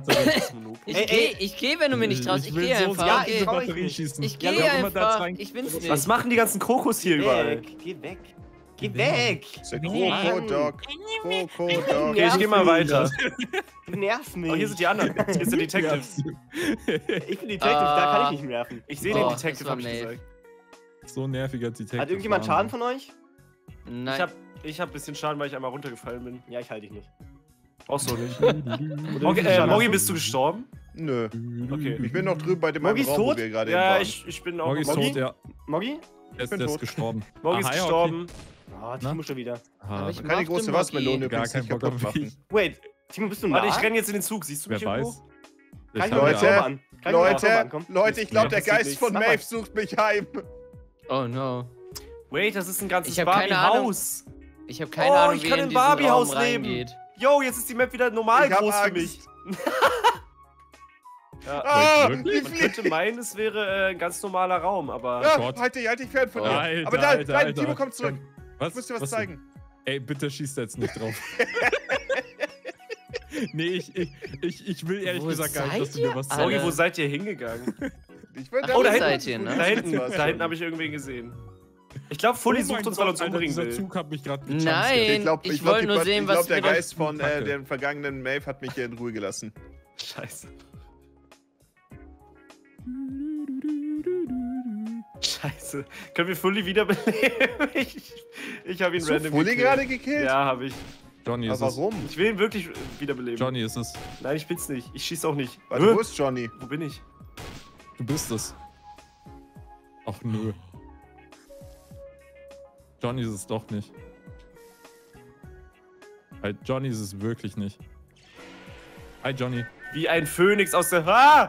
S1: Ich geh, wenn du mir nicht traust. Ich
S4: will
S1: geh
S4: so
S1: einfach.
S4: gerne
S2: okay.
S4: diese
S2: Brauch ich
S4: Batterie
S2: nicht.
S4: schießen.
S1: Ich
S4: Wer
S1: geh
S4: auch immer da
S1: einfach.
S4: rein-
S1: Ich bin's
S3: Was
S1: nicht.
S3: machen die ganzen Krokos hier überall?
S2: Geh weg. Geh weg.
S5: Das ist der
S2: Mann.
S5: Krokodok. Krokodok.
S3: Okay, ich geh mal weiter.
S2: Du nervst mich.
S3: Oh, hier sind die anderen. Hier ist der Detective.
S2: Ich bin Detective, da kann ich nicht nerven.
S3: Ich sehe
S1: Oh,
S3: den
S1: das
S3: Detective,
S1: war
S3: hab ich
S1: Maeve.
S3: gesagt.
S4: So nerviger Detective.
S2: Hat irgendjemand Schaden von euch?
S1: Nein.
S3: Ich hab ein bisschen Schaden, weil ich einmal runtergefallen bin.
S2: Ja, ich halte dich nicht.
S3: Brauchst du nicht.
S2: Oder
S3: Okay,
S2: wie viel Schaden
S3: Moggi,
S2: hast du?
S3: bist du gestorben?
S5: Nö.
S3: Okay.
S5: Ich bin noch drüben bei dem
S2: Moggi
S5: einen
S2: ist
S5: Raum, wo
S2: tot?
S5: wir gerade
S3: Ja,
S5: waren.
S3: ich bin auch.
S4: Moggi ist
S2: Moggi?
S4: tot, ja.
S2: Moggi?
S4: Der
S5: bin
S4: ist
S5: tot.
S4: gestorben.
S3: Moggi ist
S4: Aha, ja,
S3: gestorben.
S2: Ah, Timo schon wieder.
S4: Ah,
S1: ich
S5: Keine
S1: mochte
S5: große
S1: Moggi.
S5: Wassermelone
S4: Gar
S5: übrigens
S4: kein
S5: nicht
S4: Bock
S5: kaputt
S4: auf
S5: machen.
S4: mich.
S2: Wait, Timo, bist du nah?
S3: Warte, ich renn jetzt in den Zug. Siehst du mich
S4: Wer
S3: irgendwo?
S4: weiß.
S2: Kann ich
S4: hab
S2: mal
S5: Leute,
S2: Zauber an? Kann ich mal Zauber
S5: Leute,
S2: ankommen?
S5: Leute, ich glaube,
S3: Nee,
S5: der
S3: passiert
S5: Geist
S3: nichts.
S5: von
S2: Mach mal.
S5: Maeve sucht mich heim.
S1: Oh no.
S3: Wait, das ist ein ganzes
S1: Ich hab keine
S3: Barbie-Haus.
S1: Ich habe keine
S3: Oh,
S1: Ahnung,
S3: ich
S1: wie
S3: kann
S1: in
S3: im
S1: diesen
S3: Barbie-Haus
S1: Raum
S3: leben.
S1: reingeht.
S3: Yo, jetzt ist die Map wieder normal
S5: Ich hab
S3: groß für
S5: Angst.
S3: mich. Ja,
S5: Ah,
S4: Wait,
S5: ich
S4: wirklich?
S3: man
S5: fliege.
S3: könnte meinen, es wäre ein ganz normaler Raum, aber...
S5: Ja,
S4: Gott.
S5: halt dich fern von
S1: Oh.
S5: dir.
S4: Alter,
S5: Aber
S4: Alter,
S5: nein,
S4: Alter.
S5: Timo, komm zurück.
S4: Was?
S5: Ich muss dir was
S4: denn?
S5: zeigen.
S4: Ey, bitte schießt jetzt nicht drauf. Nee, ich will ehrlich
S1: Wo
S4: gesagt gar nicht, dass du
S1: seid
S4: mir was
S1: ihr
S3: Moggi,
S1: alle?
S3: wo seid ihr hingegangen?
S5: Ich will
S1: Ach,
S3: Oh, da
S1: ihr
S3: hinten.
S1: seid ihr, ne?
S3: Da hinten,
S5: Was?
S3: da hinten habe ich irgendwen gesehen. Ich glaube, Fully
S4: Oh
S3: sucht
S4: mein
S3: uns, weil er
S4: Gott,
S3: uns
S4: Alter,
S3: umbringen
S4: dieser
S3: will.
S4: Zug hat mich gerade
S1: Nein. Ich wollte nur sehen, was
S5: der
S1: mir das-
S5: Geist von
S4: Kacke.
S5: dem vergangenen Maeve hat mich hier in Ruhe gelassen.
S3: Scheiße. Scheiße. Können wir Fully wiederbeleben? Ich habe ihn
S5: Hast du
S3: random
S5: Fully
S3: gekillt.
S5: gerade gekillt?
S3: Ja, habe ich.
S4: Johnny
S5: Aber
S4: ist es.
S5: warum?
S3: Ich will ihn wirklich wiederbeleben.
S4: Johnny ist es.
S3: Nein, ich bin's nicht. Ich schieß auch nicht.
S5: Warte, wo ist Johnny?
S3: Wo bin ich?
S4: Du bist es. Ach nö. Johnny ist es doch nicht. Halt, Johnny ist es wirklich nicht. Hi Johnny.
S3: Wie ein Phönix aus der... Ah!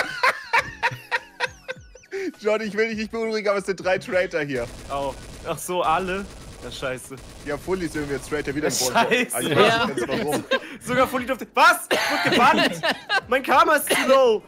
S5: Johnny, ich will dich nicht beunruhigen, aber es sind 3 Traitor hier.
S3: Au. Ach so, alle? Ja, scheiße.
S5: Ja, Fully ist irgendwie jetzt Traitor wieder
S3: Scheiße.
S5: Ah, ich weiß
S1: Ja.
S5: nicht ganz warum.
S3: Sogar Fully durfte... Was? Ich wurde gebannt! Mein Karma ist zu low!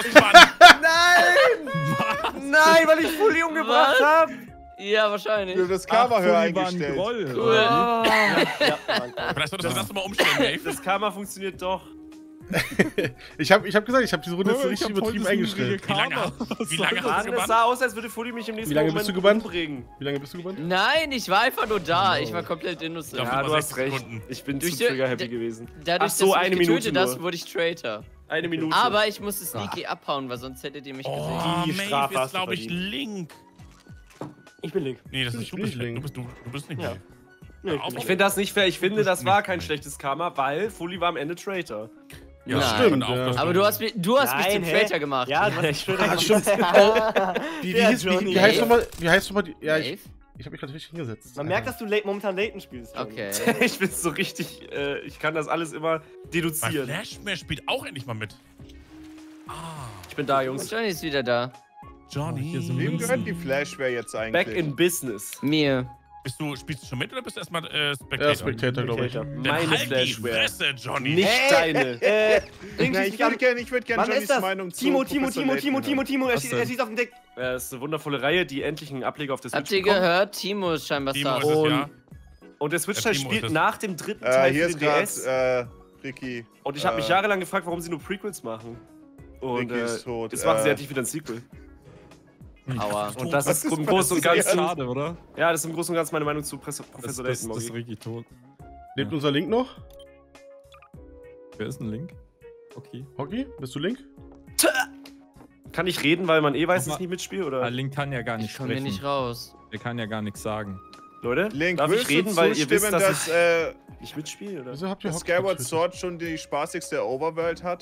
S3: Nein! Nein, weil ich Fully umgebracht
S1: Was?
S3: habe!
S1: Ja, wahrscheinlich.
S5: Du hast das Karma höher
S4: Fully war ein
S5: eingestellt.
S4: Groll.
S1: Cool.
S2: Ja, Mann.
S7: Vielleicht solltest du das nochmal umstellen, Dave.
S3: Das Karma funktioniert doch.
S6: Ich hab gesagt, ich hab diese Runde
S4: Oh,
S6: für
S4: ich
S6: richtig
S4: hab voll
S6: übertrieben
S4: das
S6: eingestellt.
S7: Wie lange, wie lange hast du
S3: Mann, es
S7: gebannt?
S3: sah aus, als würde Fully mich im nächsten
S6: Wie lange
S3: Moment
S6: bist du gebannt?
S3: umbringen.
S6: Wie lange bist du gebannt?
S1: Nein, ich war einfach nur da. Ich war komplett
S7: Ich
S1: innocent.
S7: glaub,
S3: Ja,
S7: über
S3: du hast
S7: 60
S3: recht.
S7: Sekunden.
S3: Ich bin
S1: Durch
S3: zu
S1: die-
S3: trigger-happy gewesen.
S1: Dadurch,
S3: Ach so,
S1: dass du
S3: eine
S1: mich
S3: Minute
S1: getötet
S3: nur.
S1: hast, wurde ich Traitor.
S3: Eine Minute.
S1: Aber ich musste sneaky abhauen, weil sonst hättet ihr mich gesehen.
S7: Oh,
S2: Die
S7: Maeve
S2: Strafe
S7: ist,
S2: hast du
S7: glaube ich,
S2: verdient.
S7: Link.
S2: Ich bin Link.
S7: Nee, das ist
S6: Ich
S7: du
S6: bin
S7: bist
S6: nicht
S7: Link. Du bist nicht
S2: Ja.
S7: Maeve.
S2: Nee, ich
S7: Auf-
S2: bin
S3: Ich finde das nicht fair. Ich finde, das war kein schlechtes Karma, weil Fully war am Ende Traitor.
S7: Ja,
S1: Nein.
S7: stimmt. Auch,
S6: Ja.
S7: dass
S1: Aber du hast mich
S2: Nein,
S1: zum
S2: hä?
S1: Traitor gemacht.
S2: Ja, du hast
S3: Ich
S2: schön
S6: Ah, stimmt. Wie
S2: Der
S6: heißt
S2: Johnny.
S6: nochmal? Wie heißt nochmal die. Ja,
S1: Maeve?
S6: Ich habe mich gerade richtig hingesetzt.
S2: Man merkt, dass du momentan Layton spielst. Johnny.
S1: Okay.
S3: Ich bin so richtig, ich kann das alles immer
S7: Mein
S3: deduzieren.
S7: Flashmare spielt auch endlich mal mit. Ah,
S3: Ich bin da, Jungs.
S1: Johnny ist wieder da.
S7: Johnny.
S4: Hier sind
S5: Wem
S4: Münzen.
S5: gehört die Flashware jetzt eigentlich?
S3: Back in business.
S1: Mir.
S7: Spielst du schon mit oder bist du erstmal Spectator?
S6: Ja, Spectator, glaube ich.
S2: Spectator.
S7: Dann
S3: Meine
S7: halt die
S3: Flashware.
S7: Fresse, Johnny.
S3: Nicht deine.
S2: Dings
S5: Nein,
S2: schießt mich an.
S5: ich würde gerne
S2: Wann ist
S5: Johnny's
S2: das?
S5: Meinung zu
S2: Timo,
S5: Professor Layton hören.
S2: Timo. Er
S4: Was denn?
S2: schießt auf den Deck.
S3: Das ist eine wundervolle Reihe, die endlich einen Ableger auf der Switch
S1: Habt ihr
S3: bekommt.
S1: gehört? Timo ist scheinbar
S7: Timo ist
S1: Star.
S7: es, ja.
S3: Und der Switch-Teil
S7: Timo ist
S3: spielt
S7: es.
S3: nach dem dritten Teil
S5: Hier
S3: für
S5: ist
S3: den DS.
S5: gerade Ricky.
S3: Und ich habe mich jahrelang gefragt, warum sie nur Prequels machen. Und
S5: Ricky ist tot.
S3: jetzt machen sie endlich wieder ein Sequel.
S1: Aua.
S3: Und das
S5: Was
S3: ist
S5: ist
S3: im Großen und
S5: passiert?
S3: Ganzen...
S4: Schade, oder?
S3: Ja, das ist im Großen und Ganzen meine Meinung zu Professor
S4: Das
S3: Layton,
S4: ist
S3: Moggi.
S4: richtig tot.
S6: Lebt unser Link noch?
S4: Wer ist ein Link? Okay.
S6: Hockey, bist du Link?
S3: Kann ich reden, weil man weiß, dass
S4: Nochmal.
S3: ich nicht mitspiele?
S4: Ah,
S3: Oder?
S4: Link kann ja gar nicht
S1: Ich komme hier
S4: sprechen.
S1: nicht raus.
S4: Der kann ja gar nichts sagen.
S3: Leute,
S5: Link,
S3: darf ich
S5: willst du
S3: reden, weil ihr wisst,
S5: zustimmen,
S3: dass
S5: dass
S3: ich nicht mitspiele? Oder?
S6: Wieso habt ihr Hockey?
S5: Skyward Sword schon die spaßigste Overworld hat?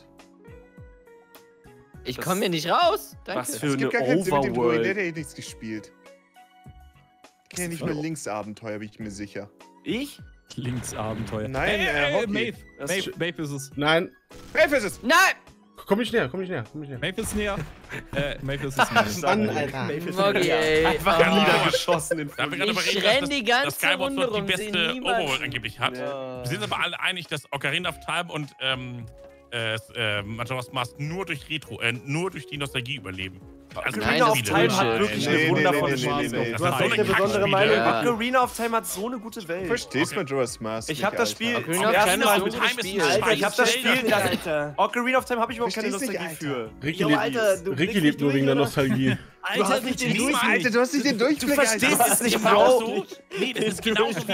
S1: Ich
S3: Das-
S1: komme hier nicht raus. Danke.
S3: Was für
S5: Es
S3: eine
S5: gibt gar keinen Sinn, mit dem
S3: Overworld.
S5: Druiden hätte ich nichts gespielt. Ich kenne nicht mal Linksabenteuer, bin ich mir sicher.
S3: Ich?
S4: Linksabenteuer.
S5: Nein,
S4: Maeve.
S5: Hockey.
S3: Das
S4: Maeve, Maeve ist es.
S6: Nein,
S5: Maeve ist es!
S1: Nein!
S6: komm nicht näher, komm nicht näher, komm nicht näher.
S4: Maeve ist näher. Maeve ist es nicht.
S6: Mann, Alter.
S1: Moggi, ey.
S3: Einfach
S1: Oh.
S3: niedergeschossen in
S7: Da haben wir gerade
S1: Ich
S7: überreden,
S1: renn die ganze
S7: dass Skyward
S1: Runde
S7: Sword die
S1: rum,
S7: beste
S1: sehe niemanden.
S7: Overworld angeblich hat.
S2: Ja.
S7: Wir sind aber alle einig, dass Ocarina of Time und Majora's Mask nur durch die Nostalgie überleben. Also
S1: Nein,
S3: Ocarina
S1: das
S3: of
S1: ist
S3: Time hat
S1: Bullshit.
S3: wirklich
S5: Nee,
S3: eine
S5: nee,
S3: wundervolle
S5: nee, nee,
S3: Spiele.
S5: nee.
S7: Das
S2: Du hast
S7: ist so
S2: echt eine besondere
S7: Kackspiele.
S2: Meinung.
S1: Ja.
S3: Ocarina of Time hat so eine gute Welt.
S5: Verstehst du Majora's Mask?
S3: Ich habe das
S5: nicht,
S3: Spiel
S5: Alter.
S1: Ocarina
S3: zum
S1: of
S3: ersten
S1: Time
S3: Mal
S1: ist
S3: mit
S1: so ein
S7: Time ist
S1: Spiel.
S7: ein
S1: Alter,
S3: ich hab das
S7: Spiel,
S3: Spiel,
S2: Alter.
S3: Ocarina of Time habe ich überhaupt keine
S5: Verstehst du
S3: Nostalgie
S5: nicht,
S3: für.
S6: Ricky,
S2: Jo,
S6: lebt,
S2: Alter, du
S6: Ricky
S2: blickst
S6: lebt nur
S2: nicht
S6: wegen der
S2: durch, oder?
S6: Nostalgie.
S2: Du hast nicht den
S7: niemals.
S5: Alter, du hast nicht den Durchblick,
S3: verstehst
S5: Alter.
S3: es nicht,
S7: Genauso,
S3: Bro.
S7: nee, das ist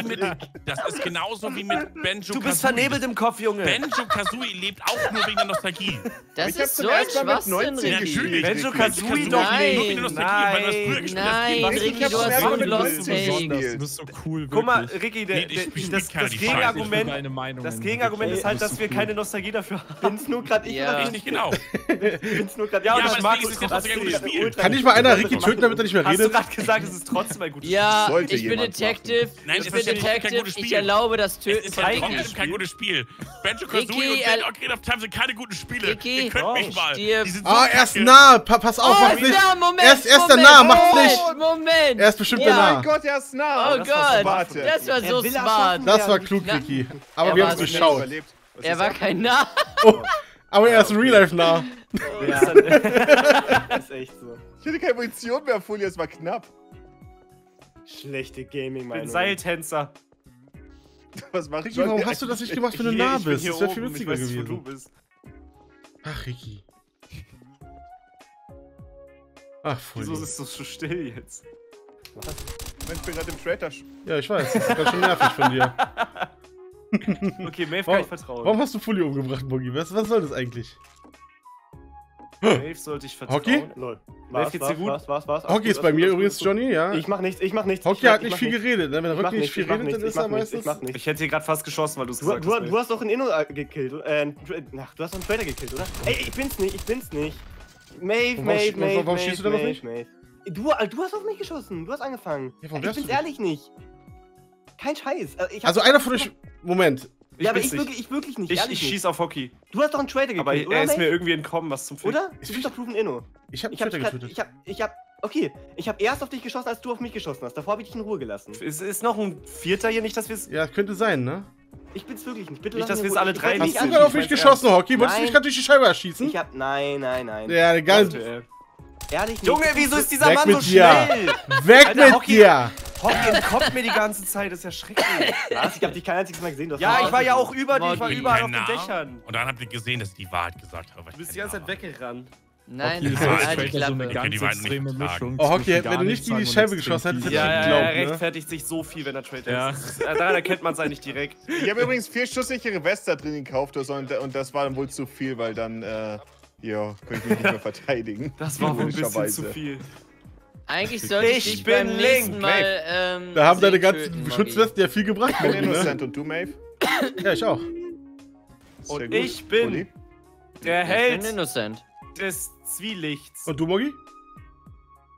S7: genauso wie mit Benjo
S3: Du bist vernebelt im Kopf, Junge.
S7: Benjo-Kazooie lebt auch nur wegen der Nostalgie.
S1: Das
S5: Ich hab
S1: ist
S5: zum
S1: so ein
S5: ersten Mal mit
S1: Schwachsinn,
S5: 19
S1: Ricky.
S5: gespielt.
S3: Benjo-Kazooie
S7: doch
S1: Nein.
S7: nur wegen der Nostalgie, weil du das früher gespielt hast.
S1: Nein,
S7: Geht das
S1: Ricky,
S7: nicht.
S1: du hast
S5: erst
S1: so
S5: mal
S1: ein
S5: mit
S1: Lost
S5: 19
S1: Take.
S5: gespielt.
S4: Du bist so cool,
S3: Guck mal,
S4: wirklich.
S3: Ricky,
S7: Nee, ich spiel
S3: das
S7: keiner die
S3: Gegenargument,
S4: Deine Meinung.
S3: das Gegenargument ist halt, dass wir keine Nostalgie dafür haben.
S2: Bin's nur gerade ich
S1: Ja.
S2: oder
S7: Richtig, genau.
S2: bin's nur gerade
S3: Ja,
S2: ich?
S3: und
S7: aber
S3: ich mag
S7: deswegen
S3: es
S7: ist es jetzt
S3: trotzdem.
S7: ein gutes Spiel.
S6: Kann nicht mal einer Ricky töten, damit er nicht mehr
S3: Hast du
S6: redet?
S3: gerade gesagt, es ist trotzdem ein gutes
S1: Ja,
S5: Sollte
S1: ich bin
S5: jemand
S1: Detective.
S7: Nein,
S1: Ich
S7: es
S1: bin
S7: ist trotzdem kein
S1: Detective.
S7: gutes
S1: Ich
S7: Spiel.
S1: erlaube das
S7: Es
S1: Töten
S7: ist
S1: von
S7: halt
S1: Ricky.
S7: trotzdem kein gutes Spiel. Benjo-Kazooie
S1: Ricky,
S7: und Ocarina of Time sind keine guten Spiele.
S1: Ricky,
S7: Ihr könnt mich mal.
S1: stirb.
S7: Die sind so
S6: Ah, er ist
S7: kacke.
S6: nah, pass auf,
S1: Oh,
S6: mach's nicht.
S1: ja, Moment,
S6: Er ist
S1: Moment,
S6: nah, macht's
S1: Moment,
S6: nicht.
S1: Moment.
S6: Er ist bestimmt
S1: Ja.
S6: der
S5: Mein
S6: nah.
S5: Gott, er ist nah.
S1: Oh
S3: Das war
S1: Gott,
S5: Warte.
S1: das war so
S2: Er will
S1: smart.
S2: erschossen
S6: Das war
S2: werden.
S6: klug,
S1: Na,
S6: Ricky. Aber
S1: er
S6: wir
S1: war
S6: haben's
S1: so
S6: geschaut.
S5: Überlebt. Was
S1: Er
S5: ist
S1: war
S5: das?
S1: kein Nah.
S6: Aber er ist in Real Life nah.
S2: Ja, das ist echt so.
S5: Ich hatte keine Munition mehr, Folie, es war knapp.
S2: Schlechte
S3: Ich bin
S2: Gaming-Meinung.
S3: Seiltänzer.
S5: Was macht
S6: Ricky,
S5: Johnny
S6: warum hast du das nicht gemacht, wenn du
S3: Hier,
S6: nah
S3: ich bin
S6: bist?
S3: hier
S6: Das wäre viel
S3: oben, ich
S6: witziger
S3: weiß nicht, wo du
S6: gewesen.
S3: bist.
S6: Ach, Ricky. Ach,
S3: Wieso
S6: voll.
S3: ist es so still jetzt?
S5: Mensch, ich bin gerade im Trader.
S6: Ja, ich weiß. Das ist ganz schön nervig von dir.
S3: Okay, Maeve kann ich vertrauen.
S6: Warum hast du Fully umgebracht, Moggi? Was soll das eigentlich?
S3: Maeve sollte ich vertrauen.
S6: Hockey?
S2: Lol.
S3: Maeve, geht's dir gut?
S2: Was?
S6: Hockey ist bei mir übrigens, Johnny, ja.
S2: Ich mach nichts, ich mach nichts.
S6: Hockey
S2: Ich
S6: hat
S2: mach
S6: nicht viel
S2: nichts.
S6: geredet, ne? Wenn
S2: Ich mach
S6: Hockey nicht
S2: nichts,
S6: viel
S2: ich mach
S6: redet,
S2: nichts,
S6: dann
S2: ich
S6: ist er
S2: mach nichts, ich
S6: meistens...
S2: mach nichts.
S3: Ich hätte hier gerade fast geschossen, weil du es gesagt hast.
S2: Du hast doch einen Inno gekillt, du hast doch einen Trader gekillt, oder? Ey, ich bin's nicht. Maeve,
S6: Warum schießt du da noch nicht?
S2: Maeve. Du hast auf mich geschossen, du hast angefangen.
S6: Ja, warum
S2: Ich
S6: wärst
S2: bin's
S6: du
S2: ehrlich nicht. Kein Scheiß.
S6: Also einer von euch... Moment.
S2: Ja, aber
S3: bin's
S2: ich wirklich nicht,
S3: Ich
S2: ehrlich nicht.
S3: schieß auf Hockey.
S2: Du hast doch einen Trader gekillt,
S3: Aber
S2: oder?
S3: er ist mir
S2: Maeve?
S3: irgendwie entkommen, was zum Fick.
S2: Oder? Du bist doch proven Inno.
S6: Ich hab einen
S2: Ich hab,
S6: Twitter getötet.
S2: okay, ich hab erst auf dich geschossen, als du auf mich geschossen hast. Davor hab ich dich in Ruhe gelassen.
S3: Ist noch ein Vierter hier, nicht, dass wir es...
S6: Ja, könnte sein, ne?
S2: Ich bin's wirklich nicht. Bitte
S3: Nicht,
S2: lass
S3: dass
S2: mich
S3: wir
S2: in
S3: es
S2: Ruhe.
S3: alle drei
S2: Ich wollte
S3: nicht
S6: Hast du
S2: dich
S6: gerade auf
S3: Ich
S6: mich
S3: mein's
S6: geschossen, Hockey? Wolltest du
S2: Nein.
S6: mich gerade durch die Scheibe erschießen?
S2: Ich hab. Nein.
S6: Ja, ganz...
S2: Ehrlich nicht.
S3: Junge, wieso ist dieser
S6: Weg
S3: Mann so
S6: mit dir.
S3: schnell?
S6: Weg
S3: Alter,
S6: mit
S3: Hockey-
S6: dir!
S3: Hockey entkommt mir die ganze Zeit, das ist ja schrecklich.
S2: Was? Ich hab dich kein einziges Mal gesehen. Du hast
S3: Ja,
S2: mich
S3: ich war ja auch
S2: gesehen.
S3: über dir, ich war
S1: Moggi.
S3: überall auf
S7: Kein
S3: den
S7: Nah.
S3: Dächern.
S7: Und dann habt ihr gesehen, dass ich die Wahrheit gesagt habe.
S3: Du bist die ganze Zeit weggerannt.
S1: Nein,
S4: Hockey ist
S1: halt
S4: halt
S1: die
S4: so eine
S1: Klappe.
S7: kann
S4: ganz
S7: die Wahrheit nicht
S4: extreme
S7: vertragen.
S4: Mischung.
S6: Oh, Hockey,
S4: zwischen
S6: wenn
S4: gar
S6: du nicht
S4: nichts
S6: gegen die
S4: sagen und
S6: Scheibe
S4: extrem
S6: geschossen hättest,
S4: viel.
S6: hätte
S3: Ja,
S6: ich
S3: ja, er
S6: geglaubt, ne?
S3: rechtfertigt sich so viel, wenn er Traitor
S4: Ja.
S3: ist. Daran erkennt man es eigentlich direkt.
S5: Ich habe übrigens 4 schusssichere Wests da drin gekauft und das war dann wohl zu viel, weil dann, ja, konnte ich mich nicht mehr verteidigen.
S3: Das war wohl ein bisschen
S5: Logischerweise.
S3: zu viel.
S1: Eigentlich sollte ich
S3: Ich
S1: dich
S3: bin
S1: beim nächsten
S3: Link,
S1: Mal,
S6: Da haben deine
S1: sehen
S6: ganzen
S1: töten, Moggi.
S6: Schutzwesten ja viel gebracht,
S5: Ich bin
S6: Moggi, ne?
S5: innocent und du, Maeve?
S6: Ja, ich auch.
S5: Sehr
S3: Und
S5: gut.
S3: ich bin
S5: Uli?
S3: der
S1: Ich bin
S3: Held
S1: innocent.
S3: des Zwielichts.
S6: Und du, Moggi?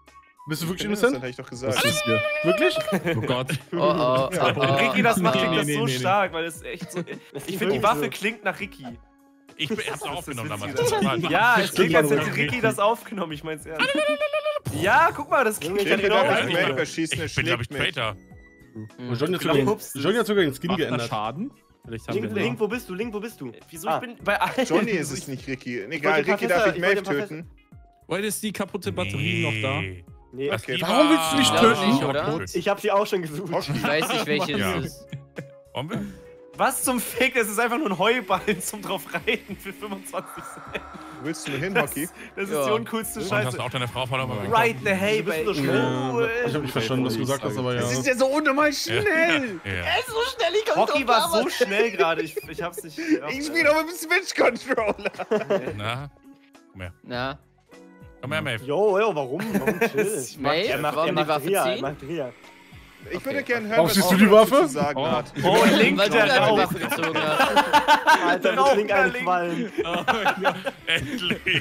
S6: Bist du wirklich
S5: Das
S6: innocent?
S5: hätte ich doch
S4: Was
S5: gesagt.
S4: ist hier?
S6: Wirklich?
S4: Oh Gott.
S1: Oh.
S3: Wenn Ricky das macht, klingt das
S4: Nee,
S3: so
S4: nee, nee.
S3: stark, weil es echt so. Ich finde, die Waffe klingt nach Ricky.
S7: Ich hab's auch aufgenommen damals.
S3: witzig. Ja, es klingt, als hätte Ricky das aufgenommen, ich mein's ernst. Ja, guck mal, das klingt
S5: Den wir
S3: genau
S5: da
S3: wie
S5: Maeve
S3: Ricky.
S5: erschießen, er
S7: Ich bin, glaube ich,
S5: schlägt mich.
S7: Traitor.
S6: Und Johnny
S3: Ups.
S6: hat sogar den Skin
S4: Macht er
S6: geändert.
S4: Schaden? Vielleicht haben
S2: Link,
S4: wir
S2: Link, wo bist du? Link, wo bist du?
S3: Wieso? Ich bin bei allen.
S5: Johnny ist es nicht, Ricky. Egal,
S2: wollte
S5: Ricky
S2: den
S5: darf ich
S2: Professor-
S5: Maeve
S2: ich wollte den
S5: töten.
S4: Heute ist die kaputte Batterie noch da.
S2: Nee,
S7: Das
S5: Okay.
S6: Warum willst du mich
S1: Ich glaub
S6: töten?
S1: nicht, oder?
S2: ich hab sie auch schon gesucht.
S5: Hockey.
S1: Ich weiß nicht, welche
S7: Ja.
S1: das ist.
S7: Wollen wir?
S3: Was zum Fick? Es ist einfach nur ein Heuballen zum drauf reiten für 25 Cent.
S5: Wo willst du nur hin, Hockey?
S3: Das ist
S1: Ja.
S3: die uncoolste
S7: Und hast
S3: Scheiße.
S7: du auch deine Frau verloren?
S3: Right the hay,
S2: Du bist so
S3: baby.
S2: schnell.
S6: Ich hab nicht verstanden, was du gesagt hast, aber ja.
S5: Das ist ja so unnormal schnell!
S7: Ja.
S2: So schnell, ich komm
S3: Hockey war so schnell gerade, ich hab's nicht.
S5: Ich spiele aber mit Switch-Controller.
S7: Na,
S1: Na,
S7: komm her, Maeve.
S2: Jo, warum? Warum chill?
S1: Maeve, warum die Waffe
S2: Ria,
S1: ziehen?
S2: macht Ria.
S5: Ich würde gerne hören,
S6: Warum
S5: was
S6: siehst du
S5: Hockey
S6: die Waffe?
S5: zu sagen
S4: Oh.
S5: hat.
S3: Oh, Link,
S1: Weil du
S3: der
S1: deine
S3: Rauch.
S1: Waffe gezogen hast.
S2: Alter, das klingt ein
S3: Link.
S2: Qualm.
S7: Endlich.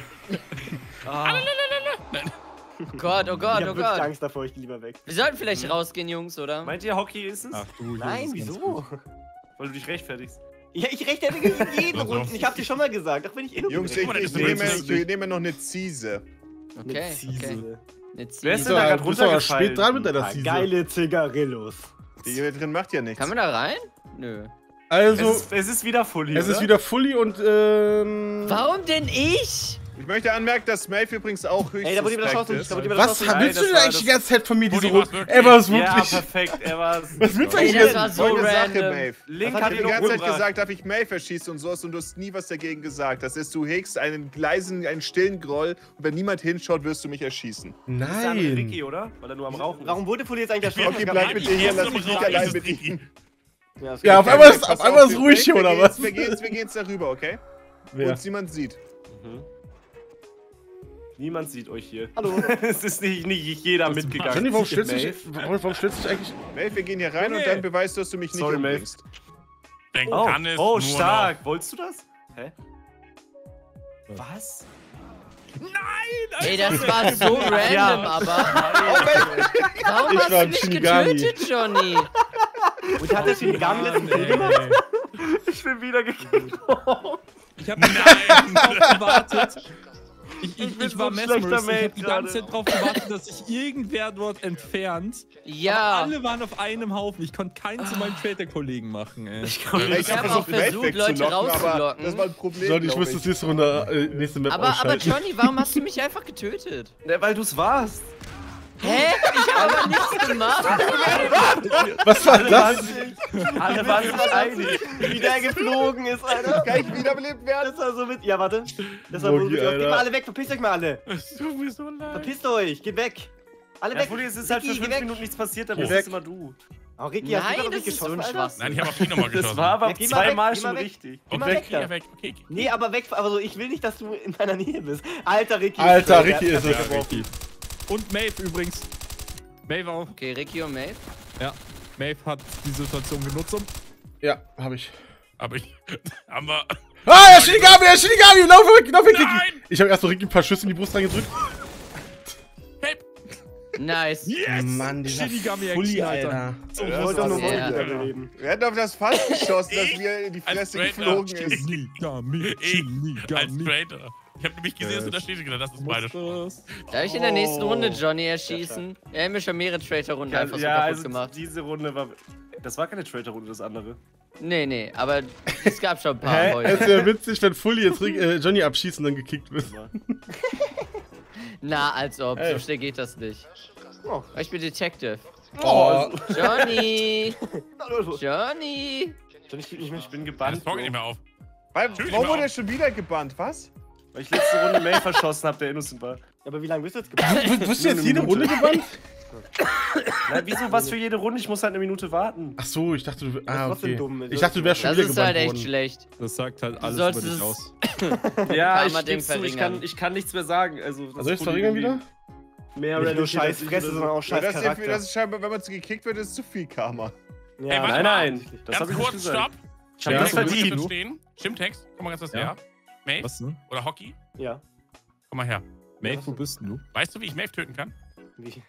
S1: Oh Gott, oh
S2: Ich
S1: Gott,
S2: hab
S1: oh
S2: wirklich
S1: Gott.
S2: Angst davor, ich geh lieber weg.
S1: Wir sollten vielleicht rausgehen, Jungs, oder?
S3: Meint ihr, Hockey ist es?
S4: Ach du, hier
S2: Nein,
S4: ist es ganz
S2: wieso?
S4: gut.
S3: Weil du dich rechtfertigst.
S2: Ja, ich rechtfertige jeden
S7: So, so.
S2: Runden. Ich hab dir schon mal gesagt, auch wenn ich eh nur
S5: Jungs,
S2: bin.
S5: ich nehme noch eine Ziese.
S1: Okay,
S6: Ziese.
S1: okay. Eine
S3: Wer
S1: Ziege.
S3: ist
S6: Du
S3: denn da grad
S6: bist aber
S3: runtergefallen?
S6: spät dran mit deiner Ziese.
S2: Geile Zigarillos.
S5: Die hier drin macht ja nichts.
S1: Kann man da rein? Nö.
S6: Also,
S3: Es ist wieder Fully,
S6: es ist
S3: oder?
S6: wieder Fully und
S1: Warum denn ich?
S5: Ich möchte anmerken, dass Maeve übrigens auch höchst
S2: Ey, da wurde
S5: suspekt
S2: überschossen.
S5: ist.
S2: Da wurde
S6: was
S2: überschossen.
S6: willst du
S3: das
S6: denn
S3: war
S6: eigentlich die
S3: das-
S6: ganze Zeit von mir, diese
S7: Fully war's
S6: Runde?
S7: wirklich.
S6: Er war es
S3: Ja,
S6: wirklich.
S3: perfekt, er war's.
S6: Was willst du
S1: Ey,
S6: eigentlich
S1: das
S6: jetzt?
S1: war so
S5: Folgende Sache,
S1: random.
S5: Maeve.
S3: Link
S5: Ich
S3: hat
S5: habe
S3: ihn
S5: die
S3: noch
S5: ganze Zeit
S3: umgebracht.
S5: gesagt, darf ich Maeve erschießen und sowas und du hast nie was dagegen gesagt. Das ist, du hegst einen stillen Groll und wenn niemand hinschaut, wirst du mich erschießen.
S3: Das ist der andere
S6: Nein.
S3: Ricky, oder? Weil er nur am Rauchen ist.
S2: Warum wurde Fully jetzt eigentlich erschossen?
S5: Okay,
S2: Ich hab
S5: bleib
S2: nicht-
S5: mit dir hier, lass
S7: Jetzt
S5: mich nicht
S7: noch
S5: allein
S7: raus,
S5: mit
S7: Ricky.
S5: ihm.
S2: Ja, ist
S6: Ja, auf
S2: gut.
S6: einmal ist,
S5: Pass
S6: auf einmal ist
S5: wir-
S6: ruhig hier,
S5: wir
S6: oder
S5: gehen's-
S6: was?
S5: Wir gehen jetzt darüber, okay? Wo
S6: Wer?
S5: uns niemand sieht.
S3: Niemand sieht euch hier.
S2: Hallo.
S3: Es ist nicht jeder
S4: Das
S3: mitgegangen.
S6: Johnny, warum stellst du dich,
S3: Maeve?
S6: warum stellst du dich eigentlich...
S5: Maeve, wir gehen hier rein und
S3: Okay.
S5: dann beweist du, dass du mich nicht
S3: Sorry, Maeve.
S5: umbringst.
S7: Denk
S3: Oh,
S7: kann es
S3: oh
S7: nur
S3: stark. Wolltest du das? Hä? Was?
S1: Ey, das war so random,
S3: Ja.
S1: aber. Warum
S6: Ich
S1: hast
S6: war
S1: du
S6: ein
S1: mich
S6: Shinigami.
S1: getötet, Johnny?
S2: Und hat der Shinigami letzten Kill gemacht?
S3: Ich bin wieder gekillt worden.
S4: Ich hab drauf gewartet. Ich
S3: bin
S4: war
S3: so ein schlechter
S4: mesmerized. Ich
S3: Mate
S4: hab die ganze
S3: gerade.
S4: Zeit drauf gewartet, dass sich irgendwer dort entfernt.
S1: Ja.
S4: Alle waren auf einem Haufen. Ich konnte keinen zu meinen Traitor-Kollegen machen, ey.
S5: Ich
S1: hab auch versucht, Leute rauszulocken.
S5: aber das war ein Problem.
S6: Johnny, ich
S5: glaub
S6: muss das nächste Runde, nächste Map
S1: Aber
S6: ausschalten.
S1: Johnny, warum hast du mich einfach getötet?
S3: Ne, weil du's warst.
S1: Hä? Ich habe aber nichts gemacht.
S6: Was war das?
S3: Alle waren sich einig.
S2: Wie der geflogen ist, Alter.
S5: Kann ich wiederbelebt werden?
S2: Das war so mit. Ja, warte. Das war wohl
S6: Mogi,
S2: mit. Geht
S6: Alter.
S2: mal alle weg, verpisst euch mal alle.
S7: Es tut mir so leid.
S2: Verpisst euch, geht weg. Alle
S3: Ja,
S2: weg.
S3: Fully, es ist halt für
S2: Ricky,
S3: 5
S2: geh weg.
S3: Minuten nichts passiert, dann
S6: Geh
S3: bist
S6: weg.
S3: es immer du.
S2: Oh, Ricky, hast du
S1: Nein,
S2: doch
S1: das
S2: nicht
S1: ist so ein
S2: geschossen, Alter?
S1: Schwachsinn.
S7: Nein, ich habe auf ihn nochmal geschossen.
S3: Das war aber
S2: Ja, geh mal weg,
S3: zweimal
S2: geh
S3: schon
S2: mal weg.
S3: richtig.
S2: Geh mal
S7: Okay,
S2: weg da.
S7: geh weg. Okay.
S2: Nee, aber weg, aber so, ich will nicht, dass du in meiner Nähe bist. Alter, Ricky.
S6: Alter, Ricky ist
S2: es.
S6: es.
S4: Ricky. Und Maeve übrigens. Maeve auch.
S1: Okay, Ricky und Maeve.
S4: Ja. Maeve hat die Situation genutzt, um.
S6: Ja, hab ich.
S7: Aber ich. Haben wir.
S6: Ah, der Shinigami, lauf weg, Ricky.
S7: Nein!
S6: Ich hab erst so Ricky ein paar Schüsse in die Brust reingedrückt.
S1: Nice.
S4: Yes!
S6: Mann, dieser
S4: Shinigami
S6: Fully,
S4: Action, Alter.
S6: Alter.
S2: Ich wollte doch nur
S1: Ja.
S2: Mogi überleben.
S5: Wir hätten auf das Fass geschossen, dass mir in die
S7: Als
S5: Fresse
S7: Traitor.
S5: geflogen ist.
S4: Shinigami,
S7: Als
S4: Shinigami.
S7: Traitor. Ich hab nämlich gesehen, dass du da stehst und gedacht, das ist meine Schuld.
S1: Darf ich in der nächsten Runde Johnny erschießen? Er hat mir schon mehrere Traitor-Runden einfach so
S3: Ja,
S1: kaputt
S3: also
S1: gemacht.
S3: diese Runde war. Das war keine Traitor-Runde, das andere.
S1: Nee, aber es gab schon ein paar
S3: Hä?
S6: Es
S1: heute.
S6: wäre witzig, wenn Fully jetzt Johnny abschießt und dann gekickt wird.
S1: Na, als ob.
S6: Ey.
S1: So schnell geht das nicht.
S2: Oh.
S1: Ich bin Detective.
S6: Oh,
S1: Johnny! Johnny!
S3: Ich bin
S7: Das
S3: gebannt.
S7: Tor geht nicht mehr auf.
S5: Warum
S7: Tür,
S5: wurde
S7: auf.
S5: er schon wieder gebannt? Was?
S3: Weil ich letzte Runde Mail verschossen habe, der innocent war.
S2: Aber wie lange bist du jetzt gebannt?
S6: wirst du jetzt jede Runde gebannt?
S3: Nein, wieso was für jede Runde? Ich muss halt eine Minute warten.
S6: Ach so, ich dachte, du... Ah,
S2: trotzdem
S6: okay.
S2: dumm.
S6: Ich dachte, du wärst schon
S1: Das
S6: wieder
S1: ist
S6: gebannt
S1: halt echt
S6: worden.
S1: schlecht.
S4: Das sagt halt alles
S1: sollst
S4: über dich
S1: es-
S4: aus.
S3: Ja,
S1: Karma
S3: ich
S1: den
S3: geb's zu,
S1: verringern.
S3: ich kann nichts mehr sagen. Also, das
S6: Soll ich es
S3: ist
S6: verringern wieder?
S3: Mehr
S2: Nicht
S3: Red
S2: nur
S3: Dead
S2: scheiß
S3: als ich
S2: Fresse,
S3: oder so.
S2: sondern auch
S5: Ja,
S2: scheiß Charakter.
S5: das ist scheinbar, wenn man gekickt wird, ist zu viel Karma.
S2: Ja,
S7: Ey, warte
S3: Nein,
S7: mal.
S3: nein. Das hab
S7: Ganz
S3: ich nicht
S7: kurz,
S3: gesagt.
S7: stopp.
S3: Ich hab
S4: Ja,
S3: das
S4: so
S3: verdient.
S4: gut.
S7: Stehen. Shimtex, komm mal ganz kurz
S4: Ja.
S7: her. Maeve
S4: Was, ne?
S7: oder Hockey,
S2: ja.
S7: komm mal her.
S4: Maeve, wo bist denn du?
S7: Weißt du, wie ich Maeve töten kann?
S2: Wie?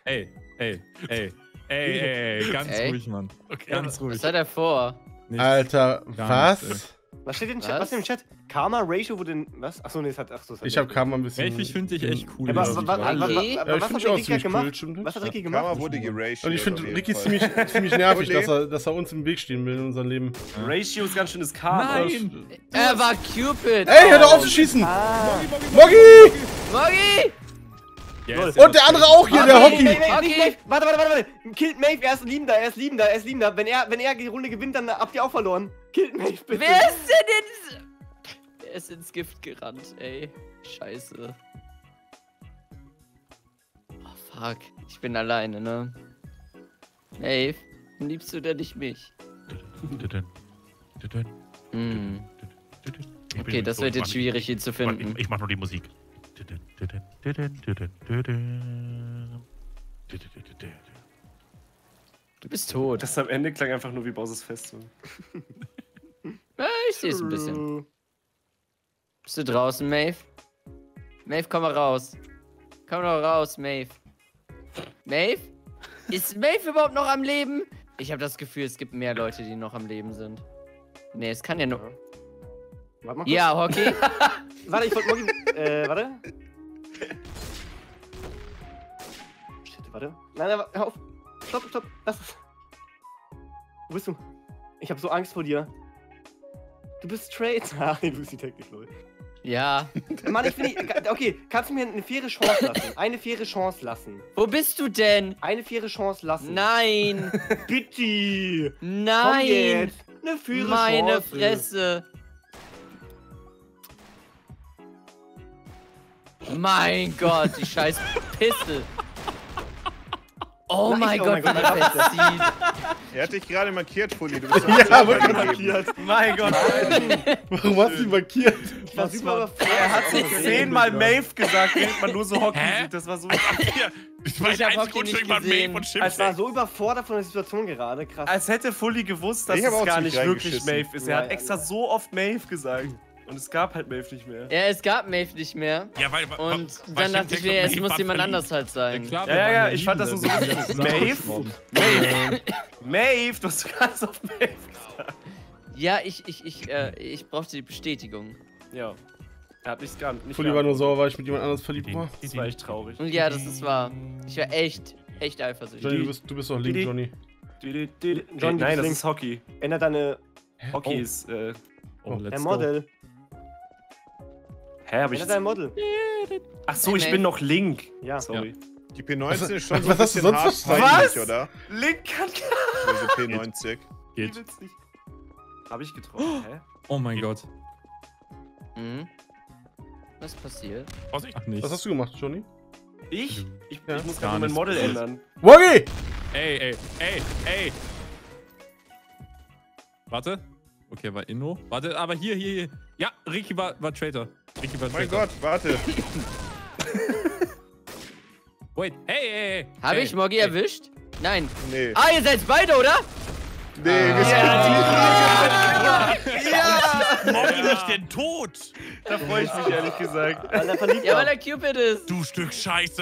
S4: Ey, ganz
S1: Ey.
S4: ruhig, Mann.
S7: Okay.
S4: Ganz ruhig.
S1: Was hat er vor?
S4: Nichts.
S6: Alter,
S4: Gar nichts,
S6: was?
S2: Was steht im Chat?
S1: Was?
S2: Was steht im Chat? Karma Ratio wurde in. Was? Achso, nee, es hat. Achso, es hat
S6: Ich habe Karma ein bisschen.
S4: Melfig finde ich echt cool.
S2: Aber
S4: ja.
S2: was
S1: Okay.
S2: hat
S6: Ja, ich
S2: Ricky
S6: finde auch
S2: halt
S6: ziemlich
S2: gemacht?
S6: cool, stimmt.
S2: Was hat Ricky
S5: Karma
S2: gemacht?
S5: wurde geratiot.
S6: Und ich finde
S5: auf jeden
S6: Ricky
S5: Fall.
S6: ziemlich nervig,
S5: Olé.
S6: dass er uns im Weg stehen will in unserem Leben.
S3: Ratio ist ganz schönes Karma.
S4: Nein!
S1: Er war Cupid.
S6: Ey, hör doch auf zu schießen!
S2: Ah.
S6: Moggi!
S1: Moggi!
S4: Yes,
S6: Und der andere auch hier, der
S1: Okay.
S6: Hockey!
S2: Maeve, warte. Killt Maeve, er ist liebender. Wenn er die Runde gewinnt, dann habt ihr auch verloren. Killt Maeve, bitte.
S1: Wer ist denn ins... Er ist ins Gift gerannt, ey. Scheiße. Oh, fuck. Ich bin alleine, ne? Maeve, liebst du denn nicht mich? Hm. Okay, das wird jetzt schwierig, ihn zu finden.
S7: Ich mach nur die Musik.
S1: Du bist tot.
S3: Das am Ende klang einfach nur wie Bowser's Festung.
S1: Ja, ich sehe es ein bisschen. Bist du draußen, Maeve? Maeve, komm mal raus. Komm doch raus, Maeve. Maeve? Ist Maeve überhaupt noch am Leben? Ich habe das Gefühl, es gibt mehr Leute, die noch am Leben sind. Nee, es kann ja nur...
S2: Warte mal kurz.
S1: Ja, Hockey.
S2: Warte, ich wollte Moggi. Warte. Shit, warte. Nein, hör auf. Stopp. Lass es. Wo bist du? Ich hab so Angst vor dir. Du bist straight. Ach, nee, du bist die Technik, Leute.
S1: Ja.
S2: Mann, ich will nicht. Okay, kannst du mir eine faire Chance lassen? Eine faire Chance lassen.
S1: Wo bist du denn?
S2: Eine faire Chance lassen.
S1: Nein.
S2: Bitte. Komm
S1: Nein.
S2: jetzt. Eine faire
S1: Meine
S2: Chance.
S1: Fresse. Mein Gott, die scheiß Pisse. Oh mein Gott, wie die verzieht.
S5: Er hat dich gerade markiert, Fully. Du bist
S6: Ja,
S5: wirklich
S6: wirklich
S5: markiert.
S3: Mein Gott.
S6: Warum hast du ihn markiert?
S2: Ich war super überfordert.
S3: Er hat sich 10-mal Maeve gesagt, während man nur so Hockey
S7: Hä?
S3: sieht. Das war so...
S7: Ich war
S1: Ich
S7: in
S1: hab
S7: 1
S1: Hockey
S7: Sekunde
S1: nicht
S7: schon jemand
S1: gesehen.
S7: Maeve und
S2: Ich
S7: Chips.
S2: war so überfordert von der Situation gerade. Krass.
S3: Als hätte Fully gewusst, dass
S5: Ich hab
S3: es
S5: auch
S3: gar
S5: ziemlich
S3: nicht wirklich
S5: reingeschissen.
S3: Maeve ist. Er hat
S2: Ja,
S3: extra so oft Maeve gesagt. Und es gab halt Maeve nicht mehr.
S1: Ja, es gab Maeve nicht mehr.
S7: Ja, weil,
S1: Und dann dachte ich mir, es muss jemand anders halt sein.
S4: klar,
S3: Ja, ich fand das nur so
S4: wichtig.
S3: Maeve? Maeve, du hast ganz oft Maeve gesagt.
S1: Ja, ich brauchte die Bestätigung.
S3: Ja. Er hat nicht gar nicht.
S6: Fully war nur sauer, weil ich mit jemand anderes verliebt war.
S3: Das war echt traurig.
S1: Und ja, das ist wahr. Ich war echt
S6: Johnny,
S1: eifersüchtig.
S6: du bist doch link, Johnny.
S2: John,
S3: Nein, das
S2: links.
S3: ist Hockey.
S2: Ändert deine.
S3: Hockey ist,
S4: Oh,
S2: Dein
S4: let's
S2: Model.
S3: hä, hab ich...
S2: Ändert dein Model.
S3: Ach so, ich bin noch Link.
S2: Ja.
S3: Sorry.
S5: Die P90 ist schon so ein
S6: Was hast du
S5: bisschen
S6: sonst
S5: hart
S3: Was?
S5: peinlich, oder?
S3: Link kann
S5: Also P90.
S4: Geht.
S3: nicht. Hab ich getroffen, hä?
S4: Oh mein Gott.
S1: Mhm. Was passiert?
S7: Vorsicht.
S4: Ach nicht.
S6: Was hast du gemacht, Johnny?
S3: Ich?
S6: Ja.
S3: Ich muss
S4: Gar
S3: gerade mein
S4: nichts
S3: Model
S4: passiert.
S3: ändern.
S6: Moggi!
S4: Ey. Warte. Okay, war Inno. Warte, aber hier. Ja, Ricky war Traitor. Ricky war
S5: Mein
S4: Traitor.
S5: Gott, warte.
S4: Wait, hey.
S1: Habe
S4: Hey,
S1: ich Moggi
S4: hey.
S1: erwischt? Nein.
S5: Nee.
S1: Ah, ihr seid beide, oder?
S5: Nee, wir sind
S7: Moggi nicht denn tot?
S3: Da freue ich mich ehrlich gesagt.
S2: Weil er verliebt
S1: Ja, weil
S2: war.
S1: er Cupid ist.
S7: Du Stück Scheiße.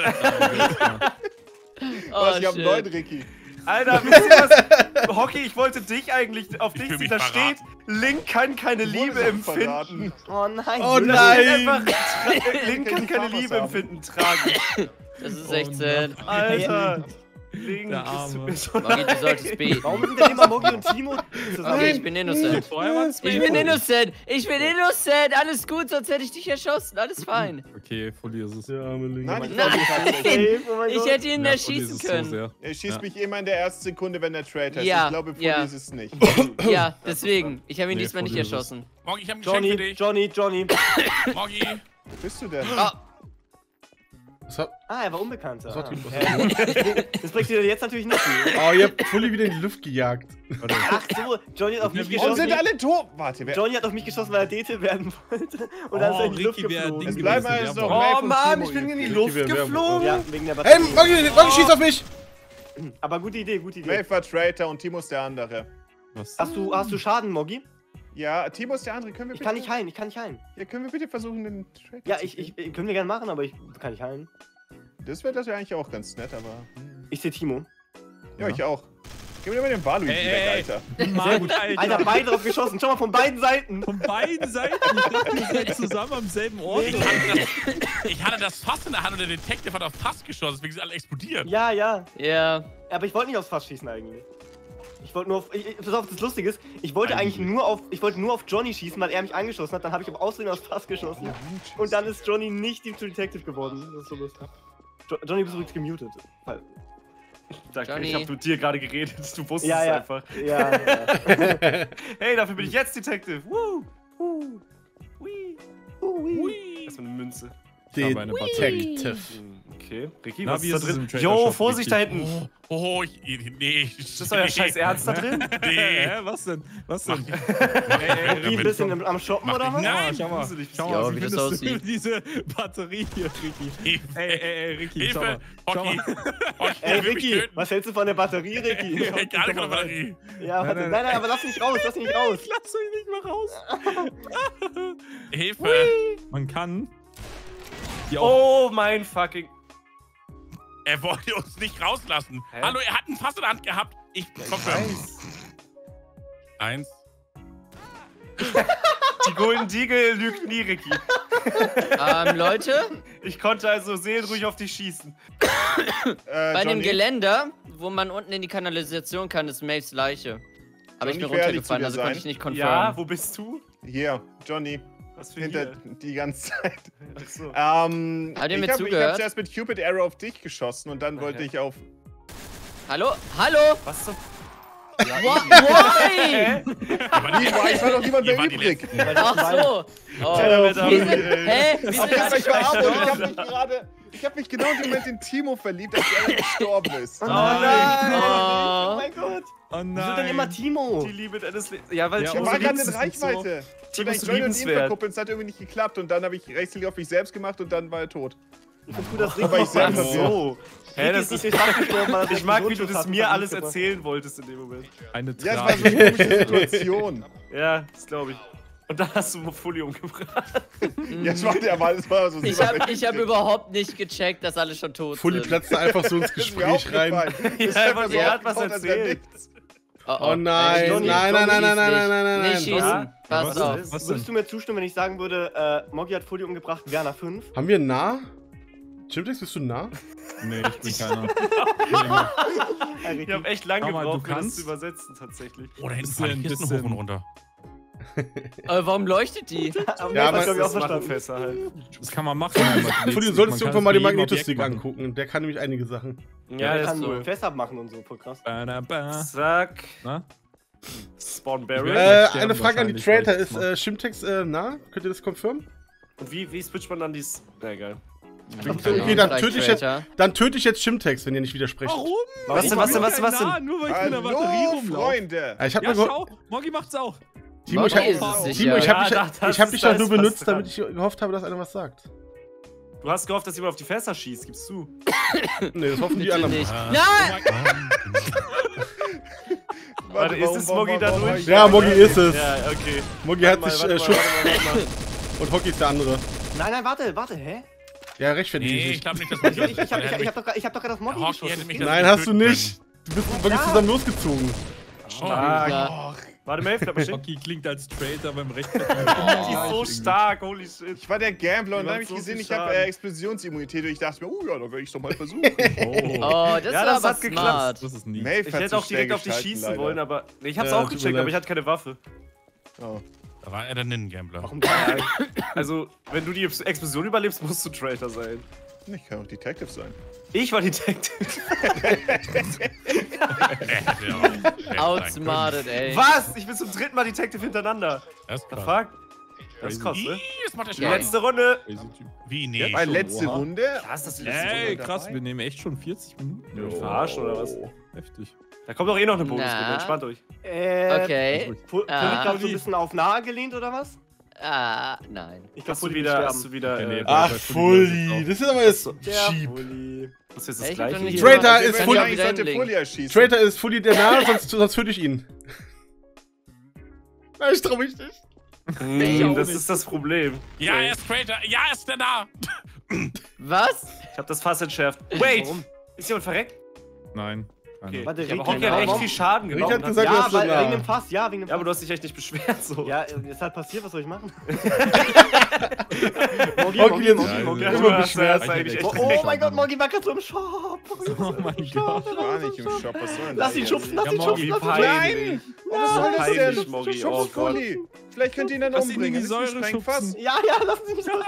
S1: Oh,
S5: Was, ich hab einen neuen
S1: shit.
S5: Ricky.
S3: Alter, wisst ihr was? Hockey, ich wollte dich eigentlich auf dich
S7: fühl mich
S3: ziehen. Da steht, Link kann keine Liebe
S5: Wurde
S3: empfinden.
S5: verraten.
S2: Oh nein.
S6: Oh
S3: Da
S6: nein!
S3: steht einfach, Link kann keine
S5: Farmers
S3: Liebe
S5: haben.
S3: empfinden. Tragisch.
S1: Das ist echt sad.
S3: Alter. Link,
S4: Der
S3: es tut
S4: Arme.
S3: mir so
S1: Moggi,
S3: leid.
S1: du solltest beten.
S2: Warum sind denn immer Moggi und Timo zusammen?
S1: Okay, ich bin innocent.
S4: Vorher waren's
S1: Ich bin innocent. Ich bin innocent. Alles gut, sonst hätte ich dich erschossen. Alles fein.
S4: Okay, Fully ist es.
S6: Der arme Link.
S5: Nein, ich
S1: Nein.
S2: Oh mein
S1: Ich
S2: Gott.
S1: hätte ihn
S4: Ja, Fully
S1: erschießen
S4: ist es
S1: können.
S4: So sehr.
S5: Er schießt
S4: Ja.
S5: mich immer in der ersten Sekunde, wenn der Traitor ist.
S1: Ja,
S5: Ich glaube, Fully
S1: ja.
S5: ist es nicht.
S1: Ja, deswegen. Ich habe ihn
S4: Nee,
S1: diesmal nicht
S4: Fully ist es.
S1: erschossen.
S7: Moggi, ich hab ein Geschenk für dich.
S2: Johnny.
S7: Moggi.
S5: Wo bist du denn?
S6: Was hat,
S2: Ah, er war unbekannt.
S6: was hat,
S2: Ah.
S6: was hat,
S2: Das bringt dir jetzt natürlich nicht viel.
S6: oh, ihr habt Fully wieder in die Luft gejagt.
S2: Ach so, Johnny hat auf mich
S5: Und
S2: geschossen.
S5: sind alle tot? Warte, wer...
S2: Johnny hat auf mich geschossen, weil er Dete werden wollte. Und dann ist er in die Luft
S4: Ricky wäre
S2: geflogen.
S5: Es
S4: Ding
S5: bleiben
S4: gewesen,
S5: also
S4: der
S5: noch
S4: war-
S5: Maeve
S3: Oh
S5: und
S3: Mann,
S5: Timo
S3: ich bin in die
S5: übrig.
S3: Luft
S6: wir werden-
S3: geflogen.
S2: Ja, wegen der
S6: Hey,
S2: Batterie.
S6: Moggi schießt auf mich!
S2: Aber gute Idee.
S5: Maeve war Traitor und Timo ist der andere.
S4: Was?
S2: Hast du Schaden, Moggi?
S5: Ja, Timo ist der andere. Können wir
S2: Ich
S5: bitte...
S2: kann nicht heilen.
S5: Ja, können wir bitte versuchen, den Traitor
S2: Ja,
S5: zu kriegen?
S2: können wir gerne machen, aber ich kann nicht heilen.
S5: Das wäre eigentlich auch ganz nett, aber...
S2: Ich sehe Timo.
S5: Ja, ich auch. Gib mir mal den Waluigi weg, Alter.
S4: Mann,
S2: Alter, beide drauf geschossen. Schau mal, von beiden Seiten.
S4: Von beiden Seiten. Ich dachte, ihr seid zusammen am selben Ort.
S7: Ich hatte das Fass in der Hand und der Detective hat auf Fass geschossen, deswegen sind alle explodiert.
S2: Ja, ja.
S1: Ja.
S2: Aber ich wollte nicht aufs Fass schießen eigentlich. Ich wollte nur auf. Pass auf, das Lustige ist, ich wollte eigentlich nur auf Johnny schießen, weil er mich angeschossen hat. Dann habe ich auf Aussehen aufs Fass geschossen. Und dann ist Johnny nicht Team Detective geworden. Das ist so lustig. Johnny, bist übrigens gemutet.
S3: Danke,
S1: Johnny.
S3: ich hab mit dir gerade geredet. Du wusstest
S2: Ja,
S3: es
S2: ja.
S3: einfach.
S2: Ja.
S3: Hey, dafür bin ich jetzt Detective. Woo!
S7: Hui.
S3: Erstmal eine Münze.
S4: habe eine Batterie.
S6: Detective.
S3: Okay, Ricky,
S4: Na,
S3: was
S4: wie
S3: ist
S4: ist
S3: da
S4: es im
S3: drin?
S4: Trader
S3: Jo,
S4: Shop,
S3: Vorsicht
S4: Ricky?
S3: da hinten.
S7: Oh, nee.
S3: Ist das euer scheiß Ernst da drin?
S7: Nee.
S4: Hä, was denn? Was denn?
S2: Wie ein bisschen am Shoppen oder was?
S7: Nein,
S4: Schau mal,
S3: gruselig.
S4: schau
S1: Ja,
S4: mal,
S1: wie das
S4: findest du
S1: aussieht.
S4: diese Batterie hier, Ricky? Ey, Ricky, schau
S7: Hilfe!
S4: mal. Schau
S7: Hockey!
S4: mal.
S7: Hockey,
S2: Ey,
S7: will mich
S2: Ricky,
S7: töten.
S2: was hältst du von der Batterie, Ricky?
S7: Gar nicht von der Batterie.
S2: Ja, warte.
S4: Nein,
S2: Nein, aber lass ihn nicht raus, lass ihn nicht raus.
S4: Lass mich nicht mal raus.
S7: Hilfe!
S4: Man kann die auch...
S3: Oh mein fucking...
S7: Er wollte uns nicht rauslassen.
S3: Hä?
S7: Hallo, er hat ein Fass in der Hand gehabt. Ich confirm. Eins.
S3: Die Golden Deagle lügt nie, Ricky.
S1: Leute,
S3: Ich konnte also seelenruhig auf dich schießen.
S1: bei dem
S5: Johnny,
S1: Geländer, wo man unten in die Kanalisation kann, ist Maves Leiche. Aber ich bin
S5: Johnny, wer liegt zu
S1: runtergefallen,
S5: dir
S1: also konnte
S5: sein?
S1: ich nicht
S3: Ja,
S1: confirmen.
S3: wo bist du?
S5: Hier, Johnny.
S3: Was für
S5: Hinter
S3: hier?
S5: die ganze Zeit.
S3: Achso.
S1: Habt ihr mir
S5: Ich hab
S1: zugehört?
S5: zuerst mit Cupid Arrow auf dich geschossen und dann wollte ich auf...
S1: Hallo? Hallo?
S3: Was zum...
S1: Why?
S5: Wie, es war doch niemand
S7: Ihr
S5: mehr
S7: wart die
S5: übrig.
S1: Ach so. Oh.
S3: Alter,
S1: Wir sind, hä? Wir
S5: Ich
S1: sind
S5: hab
S1: alle
S5: mich verarbeitet.
S1: gestorben.
S5: Ich hab mich genau in dem Moment in Timo verliebt, als er gestorben ist.
S2: Oh
S3: nein.
S2: Oh mein Gott.
S4: Oh
S2: Wieso denn immer
S4: nein.
S2: Timo?
S3: Die Liebe deines Lebens. Ja, weil
S4: Ja,
S3: Timo
S5: Er
S3: so
S5: war gerade in
S3: liebenswert ist.
S5: Reichweite.
S3: Timo
S5: Und
S3: ist
S5: ich
S3: so
S5: Johnny und ihn
S3: liebenswert.
S5: verkuppelt, es hat irgendwie nicht geklappt und dann habe ich rechtlich auf mich selbst gemacht und dann war er tot.
S2: Ich find's gut, dass
S5: Aber ich sehr
S3: Ach so. Hä,
S2: Ricky
S3: das
S2: ist nicht
S3: ist...
S2: durchs Fass gestorben, weil er
S3: Ich mag, wie du
S2: Gesundschutz
S3: das
S2: hat,
S3: mir
S2: hat
S3: alles
S2: mitgebracht.
S3: erzählen wolltest in dem Moment.
S4: Eine
S5: Ja, es war so eine
S4: Trage.
S5: komische Situation.
S3: Ja, das glaube ich. Und dann hast du Fully umgebracht.
S5: Ja, es war so.
S1: Ich hab überhaupt nicht gecheckt, dass alle schon tot
S6: Fully
S1: sind.
S6: platzte einfach so ins
S5: Das ist mir
S6: Gespräch rein.
S5: aufgefallen.
S3: Ja,
S5: Das hat
S3: aber
S5: mir
S3: sie
S5: so
S3: hat was
S5: aufgebaut, als wäre
S3: erzählt.
S5: nichts.
S6: Oh nein,
S2: Johnny,
S6: nein, nein, nein, nein, nein, nein, nein, nein.
S1: Nicht schießen.
S3: Ja?
S1: Pass
S4: Was
S1: auf.
S4: ist? Was
S2: Würdest
S4: denn?
S2: du mir zustimmen, wenn ich sagen würde, Moggi hat Fully umgebracht, Werner 5?
S6: Haben wir nah? Chimtex, bist du nah?
S4: Nee, ich bin keiner.
S3: Ich habe echt lange
S4: Schau mal,
S3: gebraucht,
S4: du
S3: mir das
S4: kannst-
S3: zu übersetzen, tatsächlich.
S7: Oh, da hinten
S4: Bisschen-
S7: fallen Kisten hoch
S4: bisschen-
S7: und runter.
S1: Warum leuchtet die?
S2: Aber
S6: Ja,
S2: das
S6: aber
S2: hab ich auch
S3: Das machen
S2: verstanden.
S3: Fässer halt.
S4: Das kann man machen.
S6: Fully, du solltest irgendwann mal den Magneto-Stick angucken. Der kann nämlich einige Sachen.
S3: Ja,
S2: Der
S3: das
S2: kann
S3: ist
S2: so
S3: cool.
S2: Fässer machen und so, voll krass.
S3: Zack.
S4: Na?
S3: Spawn
S4: Ich
S3: Barrel.
S4: werde- sterben
S6: Eine Frage an die
S4: wahrscheinlich,
S6: Traitor.
S4: weil
S6: Ist
S4: ich's
S6: Chimtex nah? Könnt ihr das confirmen?
S3: Und wie switcht man dann dies... Na egal.
S6: Okay, dann töte ich jetzt Chimtex, wenn ihr nicht widersprecht.
S4: Warum?
S3: Was denn, was denn, was denn, was denn?
S4: Nur weil ich mit der Batterie
S5: Hallo,
S4: rumlaufe.
S5: Freunde.
S6: Ich hab
S4: Ja,
S6: mir ge-
S4: schau, Moggi macht's auch.
S6: Timo, ich
S1: Moggi ist es
S6: hab,
S1: sicher.
S6: Timo, ich hab
S3: Ja,
S6: dich,
S3: das
S6: ich hab
S3: ist-
S6: dich
S3: da
S6: doch nur
S3: ist was
S6: benutzt,
S3: dran.
S6: damit ich gehofft habe, dass einer was sagt.
S3: Du hast gehofft, dass jemand auf die Fässer schießt, gibst du.
S6: Nee, das hoffen die
S1: Bitte
S6: anderen.
S1: nicht.
S4: Ah.
S1: Nein!
S3: Warte, ist das Moggi da durch?
S6: Ja, Moggi ist es.
S3: Ja, okay.
S6: Moggi hat
S3: Warte
S6: sich
S3: mal,
S6: Schutz
S3: warte mal.
S6: und Hockey ist der andere.
S2: Nein, warte, hä?
S6: Ja, rechtfertigt
S7: Nee, ich
S6: sich.
S7: glaube nicht, dass
S2: Ich hab doch gerade auf Moggi geschossen.
S6: Nein, hast du nicht. Du bist wirklich zusammen losgezogen.
S3: Stark.
S1: Ja.
S3: Warte, Maeve, bleib mal stehen.
S4: Moggi klingt als Traitor beim
S3: Die
S4: Rechtfertigen.
S3: ist so stark, holy shit.
S5: Ich war der Gambler und
S3: Die
S5: dann habe
S3: macht
S5: ich
S3: so
S5: gesehen,
S3: viel
S5: ich habe
S3: Schaden.
S5: Explosionsimmunität und ich dachte mir, oh ja, dann werde ich es doch mal versuchen.
S4: Oh,
S1: Oh, das
S3: Ja,
S1: war
S3: das
S1: aber
S3: hat geklappt.
S1: smart.
S4: das ist nie.
S5: Maeve
S3: Ich
S5: hat
S3: hätte
S5: zu
S3: auch
S5: schnell
S3: direkt auf dich
S5: geschalten,
S3: schießen
S5: leider.
S3: wollen, aber... Nee, ich hab's
S6: Ja,
S3: auch
S6: tut mir
S3: gecheckt,
S6: leid.
S3: aber ich hatte keine Waffe.
S5: Oh.
S7: Da war er dann ein Gambler.
S2: Warum
S3: Also, wenn du die Explosion überlebst, musst du Traitor sein.
S5: Ich kann auch Detective sein.
S3: Ich war Detective.
S1: Outsmarted, ey.
S3: Was? Ich bin zum dritten Mal Detective hintereinander.
S7: Das ist
S3: The
S7: krass.
S3: fuck? Das ist krass, ne?
S7: Das macht er
S3: Die
S7: schon.
S3: letzte Runde.
S7: Wie? Nee.
S5: Meine letzte
S4: oha.
S5: Runde?
S3: Ja, ist das die letzte
S4: Ey,
S3: Runde?
S4: krass, wir nehmen echt schon 40 Minuten.
S3: Ihr wollt verarschen oder was?
S4: Heftig.
S3: Da kommt doch eh noch eine Bonusrunde,
S1: Na.
S3: entspannt euch.
S1: Okay.
S2: Fully
S1: Ah.
S2: gerade so ein bisschen auf nahe gelehnt, oder was?
S1: Ah, nein.
S2: Ich
S3: Hast
S2: Fully
S3: du
S2: wird
S3: wieder, hast
S2: sterben.
S3: du wieder,
S4: Okay, nee,
S6: Ach,
S4: bei
S6: Fully. Das ist aber jetzt
S2: Der
S6: cheap.
S2: Fully.
S3: das ist jetzt das
S1: Ich hab
S3: gleiche
S1: doch nicht
S3: hier.
S6: Traitor
S1: gesagt,
S6: ist
S1: wir
S6: Fully-
S1: können
S5: Ich
S1: ja
S5: sollte
S1: wieder
S5: Fully erschießen.
S6: Traitor ist Fully der Nahe, sonst töte ich ihn. Ich trau mich nicht.
S3: Das ist das Problem.
S7: Ja, er ist Traitor. Ja, er ist der da.
S1: Was?
S3: Ich hab das Fass entschärft. Wait!
S2: Warum?
S3: Ist jemand verreckt?
S4: Nein.
S3: Okay.
S2: Warte,
S3: Ja, aber
S2: Ricky,
S3: Hockey hat echt
S2: warum?
S3: viel Schaden
S6: Ricky
S3: genommen.
S6: hat gesagt,
S2: Ja,
S6: du hast
S2: weil,
S6: so nah.
S2: wegen dem Fass, ja, wegen dem Fass.
S3: Ja, aber du hast dich echt nicht beschwert so.
S2: Ja, ist halt passiert, was soll ich machen?
S6: Moggi jetzt
S2: Moggi.
S6: immer beschwert.
S2: Oh mein Gott, Moggi war gerade so im Shop.
S4: Oh mein Gott.
S5: Ich war nicht im Shop, was soll denn
S2: Lass
S5: das
S2: ihn
S5: jetzt?
S2: schubsen, lass
S4: Ja,
S2: ihn
S4: Moggi,
S2: schubsen, lass ihn
S3: peinlich.
S5: Was soll das
S3: Peinlich,
S5: denn?
S3: Moggi.
S5: Schubst
S3: Oh Gott.
S5: Fully. Vielleicht könnt ihr ihn dann
S4: Lass ihn in
S5: umbringen.
S4: die
S5: Das ist ein
S4: Säure
S5: Sprengfass.
S4: schubsen.
S2: Ja, lassen Sie mich so.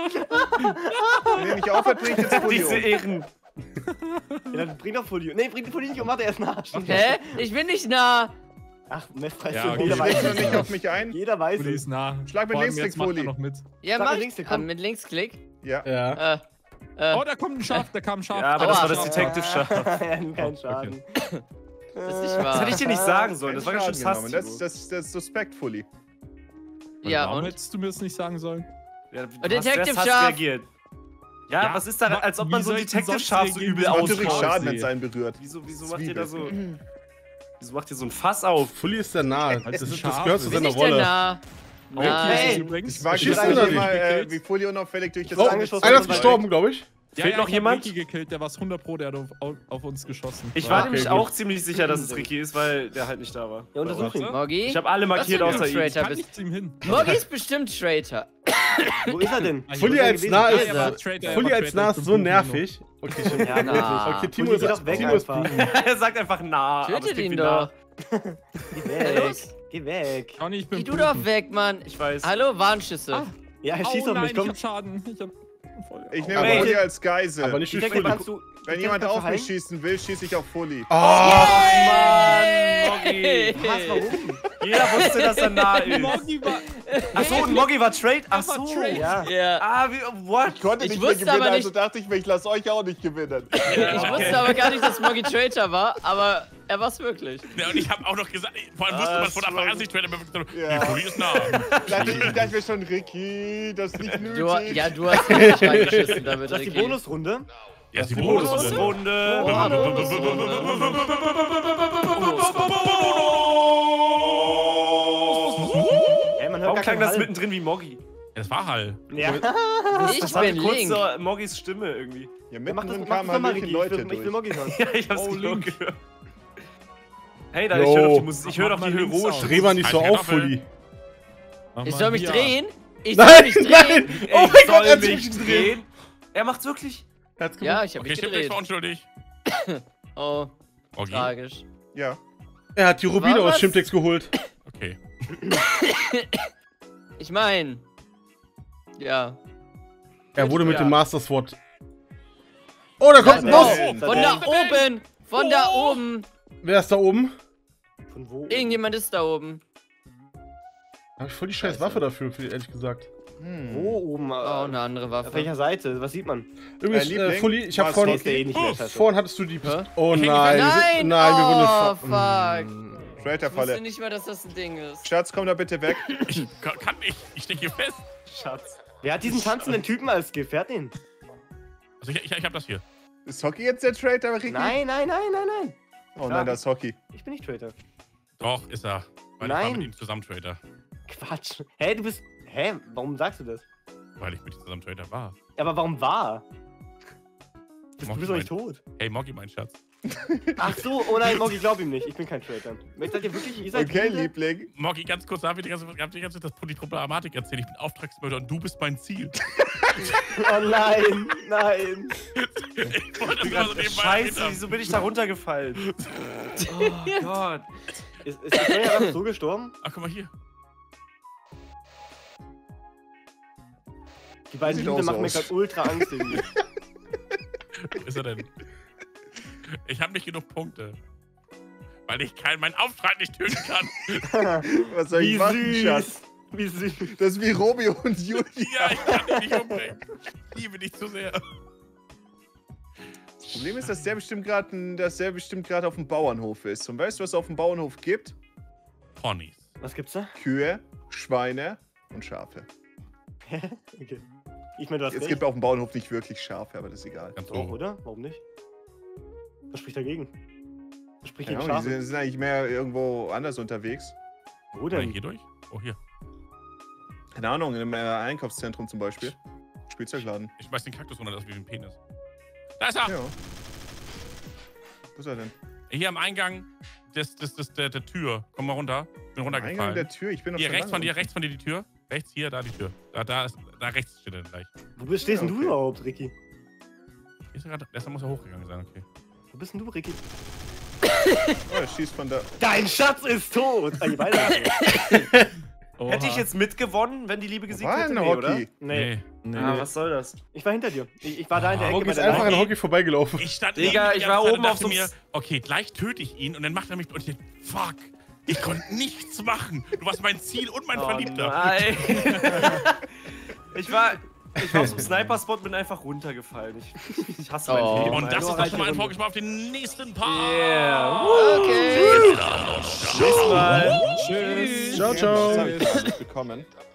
S5: Wenn ihr nicht aufhört, bringt jetzt Fully
S3: Diese
S5: um.
S3: Ehren.
S2: Ja, dann bring doch Fully. Nee, bring die Fully nicht um, warte, er ist nah.
S1: Hä? Ich bin nicht nah.
S2: Ach, Messpreis.
S4: Ja,
S2: Jeder
S4: okay.
S5: Schlägst du
S2: weiß
S5: nicht
S2: es.
S5: auf mich ein?
S2: Jeder weiß
S4: Fully
S2: es.
S4: ist nah.
S5: Schlag mit
S4: Vor allem
S5: Linksklick,
S4: jetzt macht er
S5: Fully.
S4: noch mit.
S1: Ja,
S2: Sag
S1: mach
S2: mit Linksklick,
S1: ich.
S2: komm.
S1: Mit Linksklick.
S5: Ja.
S6: Ja.
S4: Oh, da kommt ein Schaf, da kam ein Schaf.
S3: Ja, aber das
S1: Aua.
S3: war das Detective-Schaf.
S2: Ja, kein Schaden.
S1: Das ist nicht
S3: Das
S1: wahr.
S3: hätte ich dir nicht sagen sollen.
S5: Keinen
S3: Das war ganz schön
S5: Schaden genommen.
S3: Fass.
S5: Das ist suspekt, Fully.
S1: Ja,
S4: Warum
S1: und?
S4: hättest du mir das nicht sagen sollen?
S3: Ja,
S1: Detective
S3: hast
S1: Schaf.
S3: reagiert. Ja,
S4: Ja,
S3: was ist da, als ob man
S4: wie
S3: so ein
S4: soll ich denn sonst
S3: Detective-Schaf so
S4: reagieren?
S3: übel
S4: Das macht
S5: Natürlich
S3: ausfällt?
S5: Schaden, wenn
S4: aussehen.
S5: es einen berührt.
S3: Wieso macht ihr
S5: Zwiebel.
S3: da so... Wieso macht ihr so ein Fass auf?
S6: Fully ist der nah. Das
S4: Schaf
S6: gehört zu
S1: Bin
S6: seiner
S1: ich denn
S6: Rolle.
S1: nah?
S4: Okay,
S1: Nein.
S4: übrigens.
S5: Ich mag
S6: Schießt
S5: das
S6: einer
S5: immer,
S6: nicht.
S5: wie Fully unauffällig durch das
S6: Oh,
S2: angeschossen
S6: einer ist
S2: worden,
S6: gestorben, glaube ich.
S3: Fehlt noch
S4: ich hab
S3: jemand?
S4: Ricky gekillt, der war 100 Pro, der hat auf uns geschossen.
S3: Ich war
S6: Okay,
S3: nämlich
S6: gut.
S3: auch ziemlich sicher, dass es Ricky ist, weil der halt nicht da war.
S2: Ja, untersuch ihn.
S1: Moggi?
S3: Ich habe alle markiert
S1: Was für
S3: außer
S1: ein
S3: ihn.
S1: Traitor
S4: kann
S1: bist.
S4: nicht zu ihm hin.
S1: Moggi ist bestimmt Traitor.
S2: Wo ist er denn?
S6: Fully
S2: ist er
S6: als
S2: gewesen?
S6: nah
S1: Ja,
S6: ist.
S1: er war
S4: Traitor,
S6: Fully
S4: er war
S6: als
S4: Traitor,
S6: nah
S4: ich
S6: ist
S4: bin
S6: so
S4: Bruno.
S6: nervig. Okay, stimmt.
S1: Ja, na.
S6: Okay, Timo
S2: Fully,
S6: ist
S2: geh doch weg
S6: Timo ist
S2: einfach.
S3: Er sagt einfach nah. aber es
S1: Tötet
S3: klingt
S1: ihn
S3: wie
S1: doch.
S3: nah.
S2: Geh weg. Geh weg.
S4: Conny, ich bin
S1: Geh du
S4: Putin.
S1: doch weg, Mann.
S3: Ich weiß.
S1: Hallo, Warnschüsse.
S4: Ah.
S2: Ja, er schießt
S4: Oh
S2: auf
S4: nein,
S2: mich,
S4: ich
S2: komm.
S4: hab Schaden. Ich hab voll.
S5: Ich
S6: Aber-
S5: nehme Fully als Geisel.
S6: Aber nicht durch
S2: Detective,
S6: Fully.
S2: kannst du...
S5: Wenn jemand auf mich schießen will, schieße ich auf Fully.
S6: Oh,
S3: Mann, Moggi.
S2: Was, warum?
S3: Jeder wusste, dass er nah ist.
S4: Moggi war...
S3: Achso, und Moggi war Trade. Achso.
S2: Ja.
S1: Ja.
S3: Ah, wie, what?
S5: Ich konnte
S1: Ich
S5: nicht mehr
S1: wusste
S5: gewinnen,
S1: aber
S5: also
S1: nicht-
S5: dachte ich mir, ich lasse euch auch nicht gewinnen.
S1: Ich wusste aber gar nicht, dass Moggi Traitor war, aber er war's wirklich.
S7: Ja, und ich habe auch noch gesagt, vor allem wusste man von Anfang an nicht, wenn er mir gesagt
S5: Ja.
S7: hat, die Fully ist nah.
S5: Ich dachte mir schon, Ricky, das ist nicht
S1: Du,
S5: nötig.
S1: ja, du hast richtig reingeschissen damit,
S2: Das ist die
S1: Ricky.
S2: Bonusrunde.
S7: Ja, ist die
S3: Bonusrunde.
S2: Ey, man hört
S3: Warum
S2: gar
S3: klang
S2: keinen
S3: das
S2: Hall.
S3: mittendrin wie Moggi?
S7: Das war Hall.
S2: Ja.
S1: Ich
S3: Das hatte
S1: bin
S3: kurz
S1: Link.
S3: so Moggis Stimme irgendwie.
S5: Ja,
S2: Mach das,
S5: mittendrin
S2: mach das
S5: kamen
S2: nochmal,
S5: halt
S2: Ricky.
S5: wirklich
S2: Ich
S5: Leute
S2: will
S5: durch.
S2: Moggi hören.
S3: Ja, ich hab's
S4: Oh,
S3: genau
S4: Link.
S3: gehört. Hey, da,
S6: Yo.
S3: ich höre doch die Musik, ich höre doch
S4: Mach
S3: die
S4: mal links
S3: heroische
S4: aus.
S6: dreh mal nicht so
S7: Alte
S6: auf,
S7: Kartoffel.
S6: Fully.
S4: Mach
S1: Ich
S4: mal
S1: soll mich
S4: hier.
S1: drehen? Ich soll
S6: Nein,
S1: mich drehen?
S6: nein! Oh mein Gott, er
S3: soll
S6: hat
S3: mich
S6: sich
S3: drehen. Er macht's wirklich.
S6: Er hat's
S1: Ja,
S6: gemacht.
S1: ich hab
S7: Okay,
S1: mich
S7: stimmt, ich
S1: gedreht.
S7: war unschuldig.
S1: Oh,
S7: Moggi?
S1: tragisch.
S5: Ja.
S6: Er hat die Rubine
S1: War
S6: aus
S1: was?
S6: Shimtex geholt.
S7: Okay.
S1: Ich mein. Ja.
S6: Er wurde mit
S1: Ja.
S6: dem Master Sword. Oh, da kommt ein Boss!
S1: Von da oben! Von da oben!
S6: Wer ist da oben?
S2: Von wo?
S1: Irgendjemand ist da oben.
S6: Hab ich voll die scheiß Waffe dafür, ehrlich gesagt.
S2: Wo oben?
S1: Oh, eine andere
S2: Auf
S1: Waffe.
S2: welcher Seite? Was sieht man?
S6: Übrigens,
S5: Liebling,
S6: Fully, ich hab
S5: war's
S6: vorhin...
S2: Ist der eh nicht mehr scheiße.
S6: Vorhin hattest du die...
S1: Hä?
S6: Oh
S7: Ich häng
S6: nein,
S1: Nein!
S6: nein, wir wurden...
S1: Oh,
S6: fa-
S1: fuck.
S6: Mm.
S1: Ich
S5: Traitor-Falle.
S1: wusste nicht mehr, dass das ein Ding ist.
S5: Schatz, komm da bitte weg.
S7: Ich kann nicht. Ich stecke hier fest.
S3: Schatz.
S2: Wer hat diesen tanzenden Typen als Gift? Wer hat den?
S7: Also ich hab das hier.
S5: Ist Hockey jetzt der Traitor, Ricky?
S2: Nein, nein, nein, nein, nein.
S5: Oh nein, das ist Hockey.
S2: Ich bin nicht Traitor.
S7: Doch, ist er. Weil ich war
S2: Nein.
S7: mit ihm zusammen Trader.
S2: Quatsch. Hä, du bist... Hä, warum sagst du das?
S7: Weil ich mit ihm zusammen Trader war.
S2: Aber warum war? Du
S7: Moggi
S2: bist doch nicht
S7: mein-
S2: tot.
S7: Hey, Moggi, mein Schatz.
S2: Ach so, oh nein, Moggi, glaub ihm nicht. Ich bin kein Traitor. Seid ihr wirklich... Ihr seid
S5: Okay,
S2: Brüder?
S5: Liebling.
S7: Moggi, ganz kurz, hab ich dir ganz kurz die Problematik erzählt. Ich bin Auftragsmörder und du bist mein Ziel.
S2: Oh nein, nein.
S7: Ich wollte das mal so nebenbei
S3: Scheiße,
S7: erwähnt haben.
S3: wieso bin ich da runtergefallen? Oh Gott.
S2: Ist der Traitor so gestorben?
S7: Ach, guck mal hier.
S2: Die beiden
S5: Sieht
S2: Hunde
S5: auch so
S2: machen mir
S5: aus.
S2: gerade ultra Angst irgendwie.
S7: Wo ist er denn? Ich habe nicht genug Punkte. Weil ich meinen Auftrag nicht töten kann.
S5: Was soll ich
S2: Wie
S5: machen, Schatz?
S2: süß. Wie süß.
S5: Das ist wie Romeo und Julia.
S7: Ja, ich kann dich nicht umbringen. Ich liebe dich zu sehr.
S5: Das Problem ist, dass der bestimmt gerade auf dem Bauernhof ist. Und weißt du, was es auf dem Bauernhof gibt?
S7: Ponys.
S2: Was gibt's da?
S5: Kühe, Schweine und Schafe.
S2: Okay. Ich meine, du hast
S5: Es
S2: recht.
S5: gibt auf dem Bauernhof nicht wirklich Schafe, aber das ist egal.
S7: Ganz
S2: Oh,
S7: oben.
S2: oder? Warum nicht? Was spricht dagegen? Was spricht
S5: Keine
S2: gegen
S5: Ahnung, die
S2: Schafe?
S5: sind eigentlich mehr irgendwo anders unterwegs.
S2: Wo
S7: Oder
S2: denn?
S7: hier durch? Oh, hier.
S5: Keine Ahnung, in einem Einkaufszentrum zum Beispiel. Spielzeugladen.
S7: Ich schmeiß den Kaktus runter, das ist wie ein Penis. Da ist er!
S5: Ja. Wo ist er denn?
S7: Hier am Eingang der Tür. Komm mal runter. Bin runtergefallen.
S5: Eingang der Tür, ich bin noch
S7: Hier,
S5: schon
S7: rechts von
S5: lange
S7: dir die Tür. Rechts, hier, da die Tür. Da rechts steht er gleich.
S2: Wo stehst denn du überhaupt, Ricky?
S7: Deshalb muss er hochgegangen sein, okay.
S2: Wo bist denn du, Ricky?
S5: Oh, er schießt von da.
S2: Dein Schatz ist tot! Ah, die beiden
S3: Hätte ich jetzt mitgewonnen, wenn die Liebe gesiegt
S5: War
S3: hätte?
S5: ein
S3: Nee, oder?
S5: Hockey.
S2: Nee.
S3: Ah, was soll das?
S2: Ich war hinter dir. Ich war da in der Ecke
S6: Hockey
S2: bei
S6: ist
S2: der
S6: einfach
S2: Leiche.
S6: an Hockey vorbeigelaufen.
S7: Ich stand
S3: Digga,
S7: neben
S3: ich
S7: die
S3: war
S7: ganze Zeit
S3: oben
S7: und
S3: auf
S7: dachte
S3: so
S7: mir, okay, gleich töte ich ihn und dann macht er mich und ich fuck. Ich konnte nichts machen. Du warst mein Ziel und mein Verliebter.
S3: Nein. ich war auf so einem Sniper-Spot, bin einfach runtergefallen. Ich hasse mein Leben.
S7: Und das ist
S3: Alter.
S7: doch schon mal ein Vorgeschmack auf den nächsten Part.
S3: Yeah.
S1: Okay.
S3: Bis mal.
S6: Tschüss. Ciao,
S5: Das
S6: ciao.
S5: habe ich gar nicht bekommen.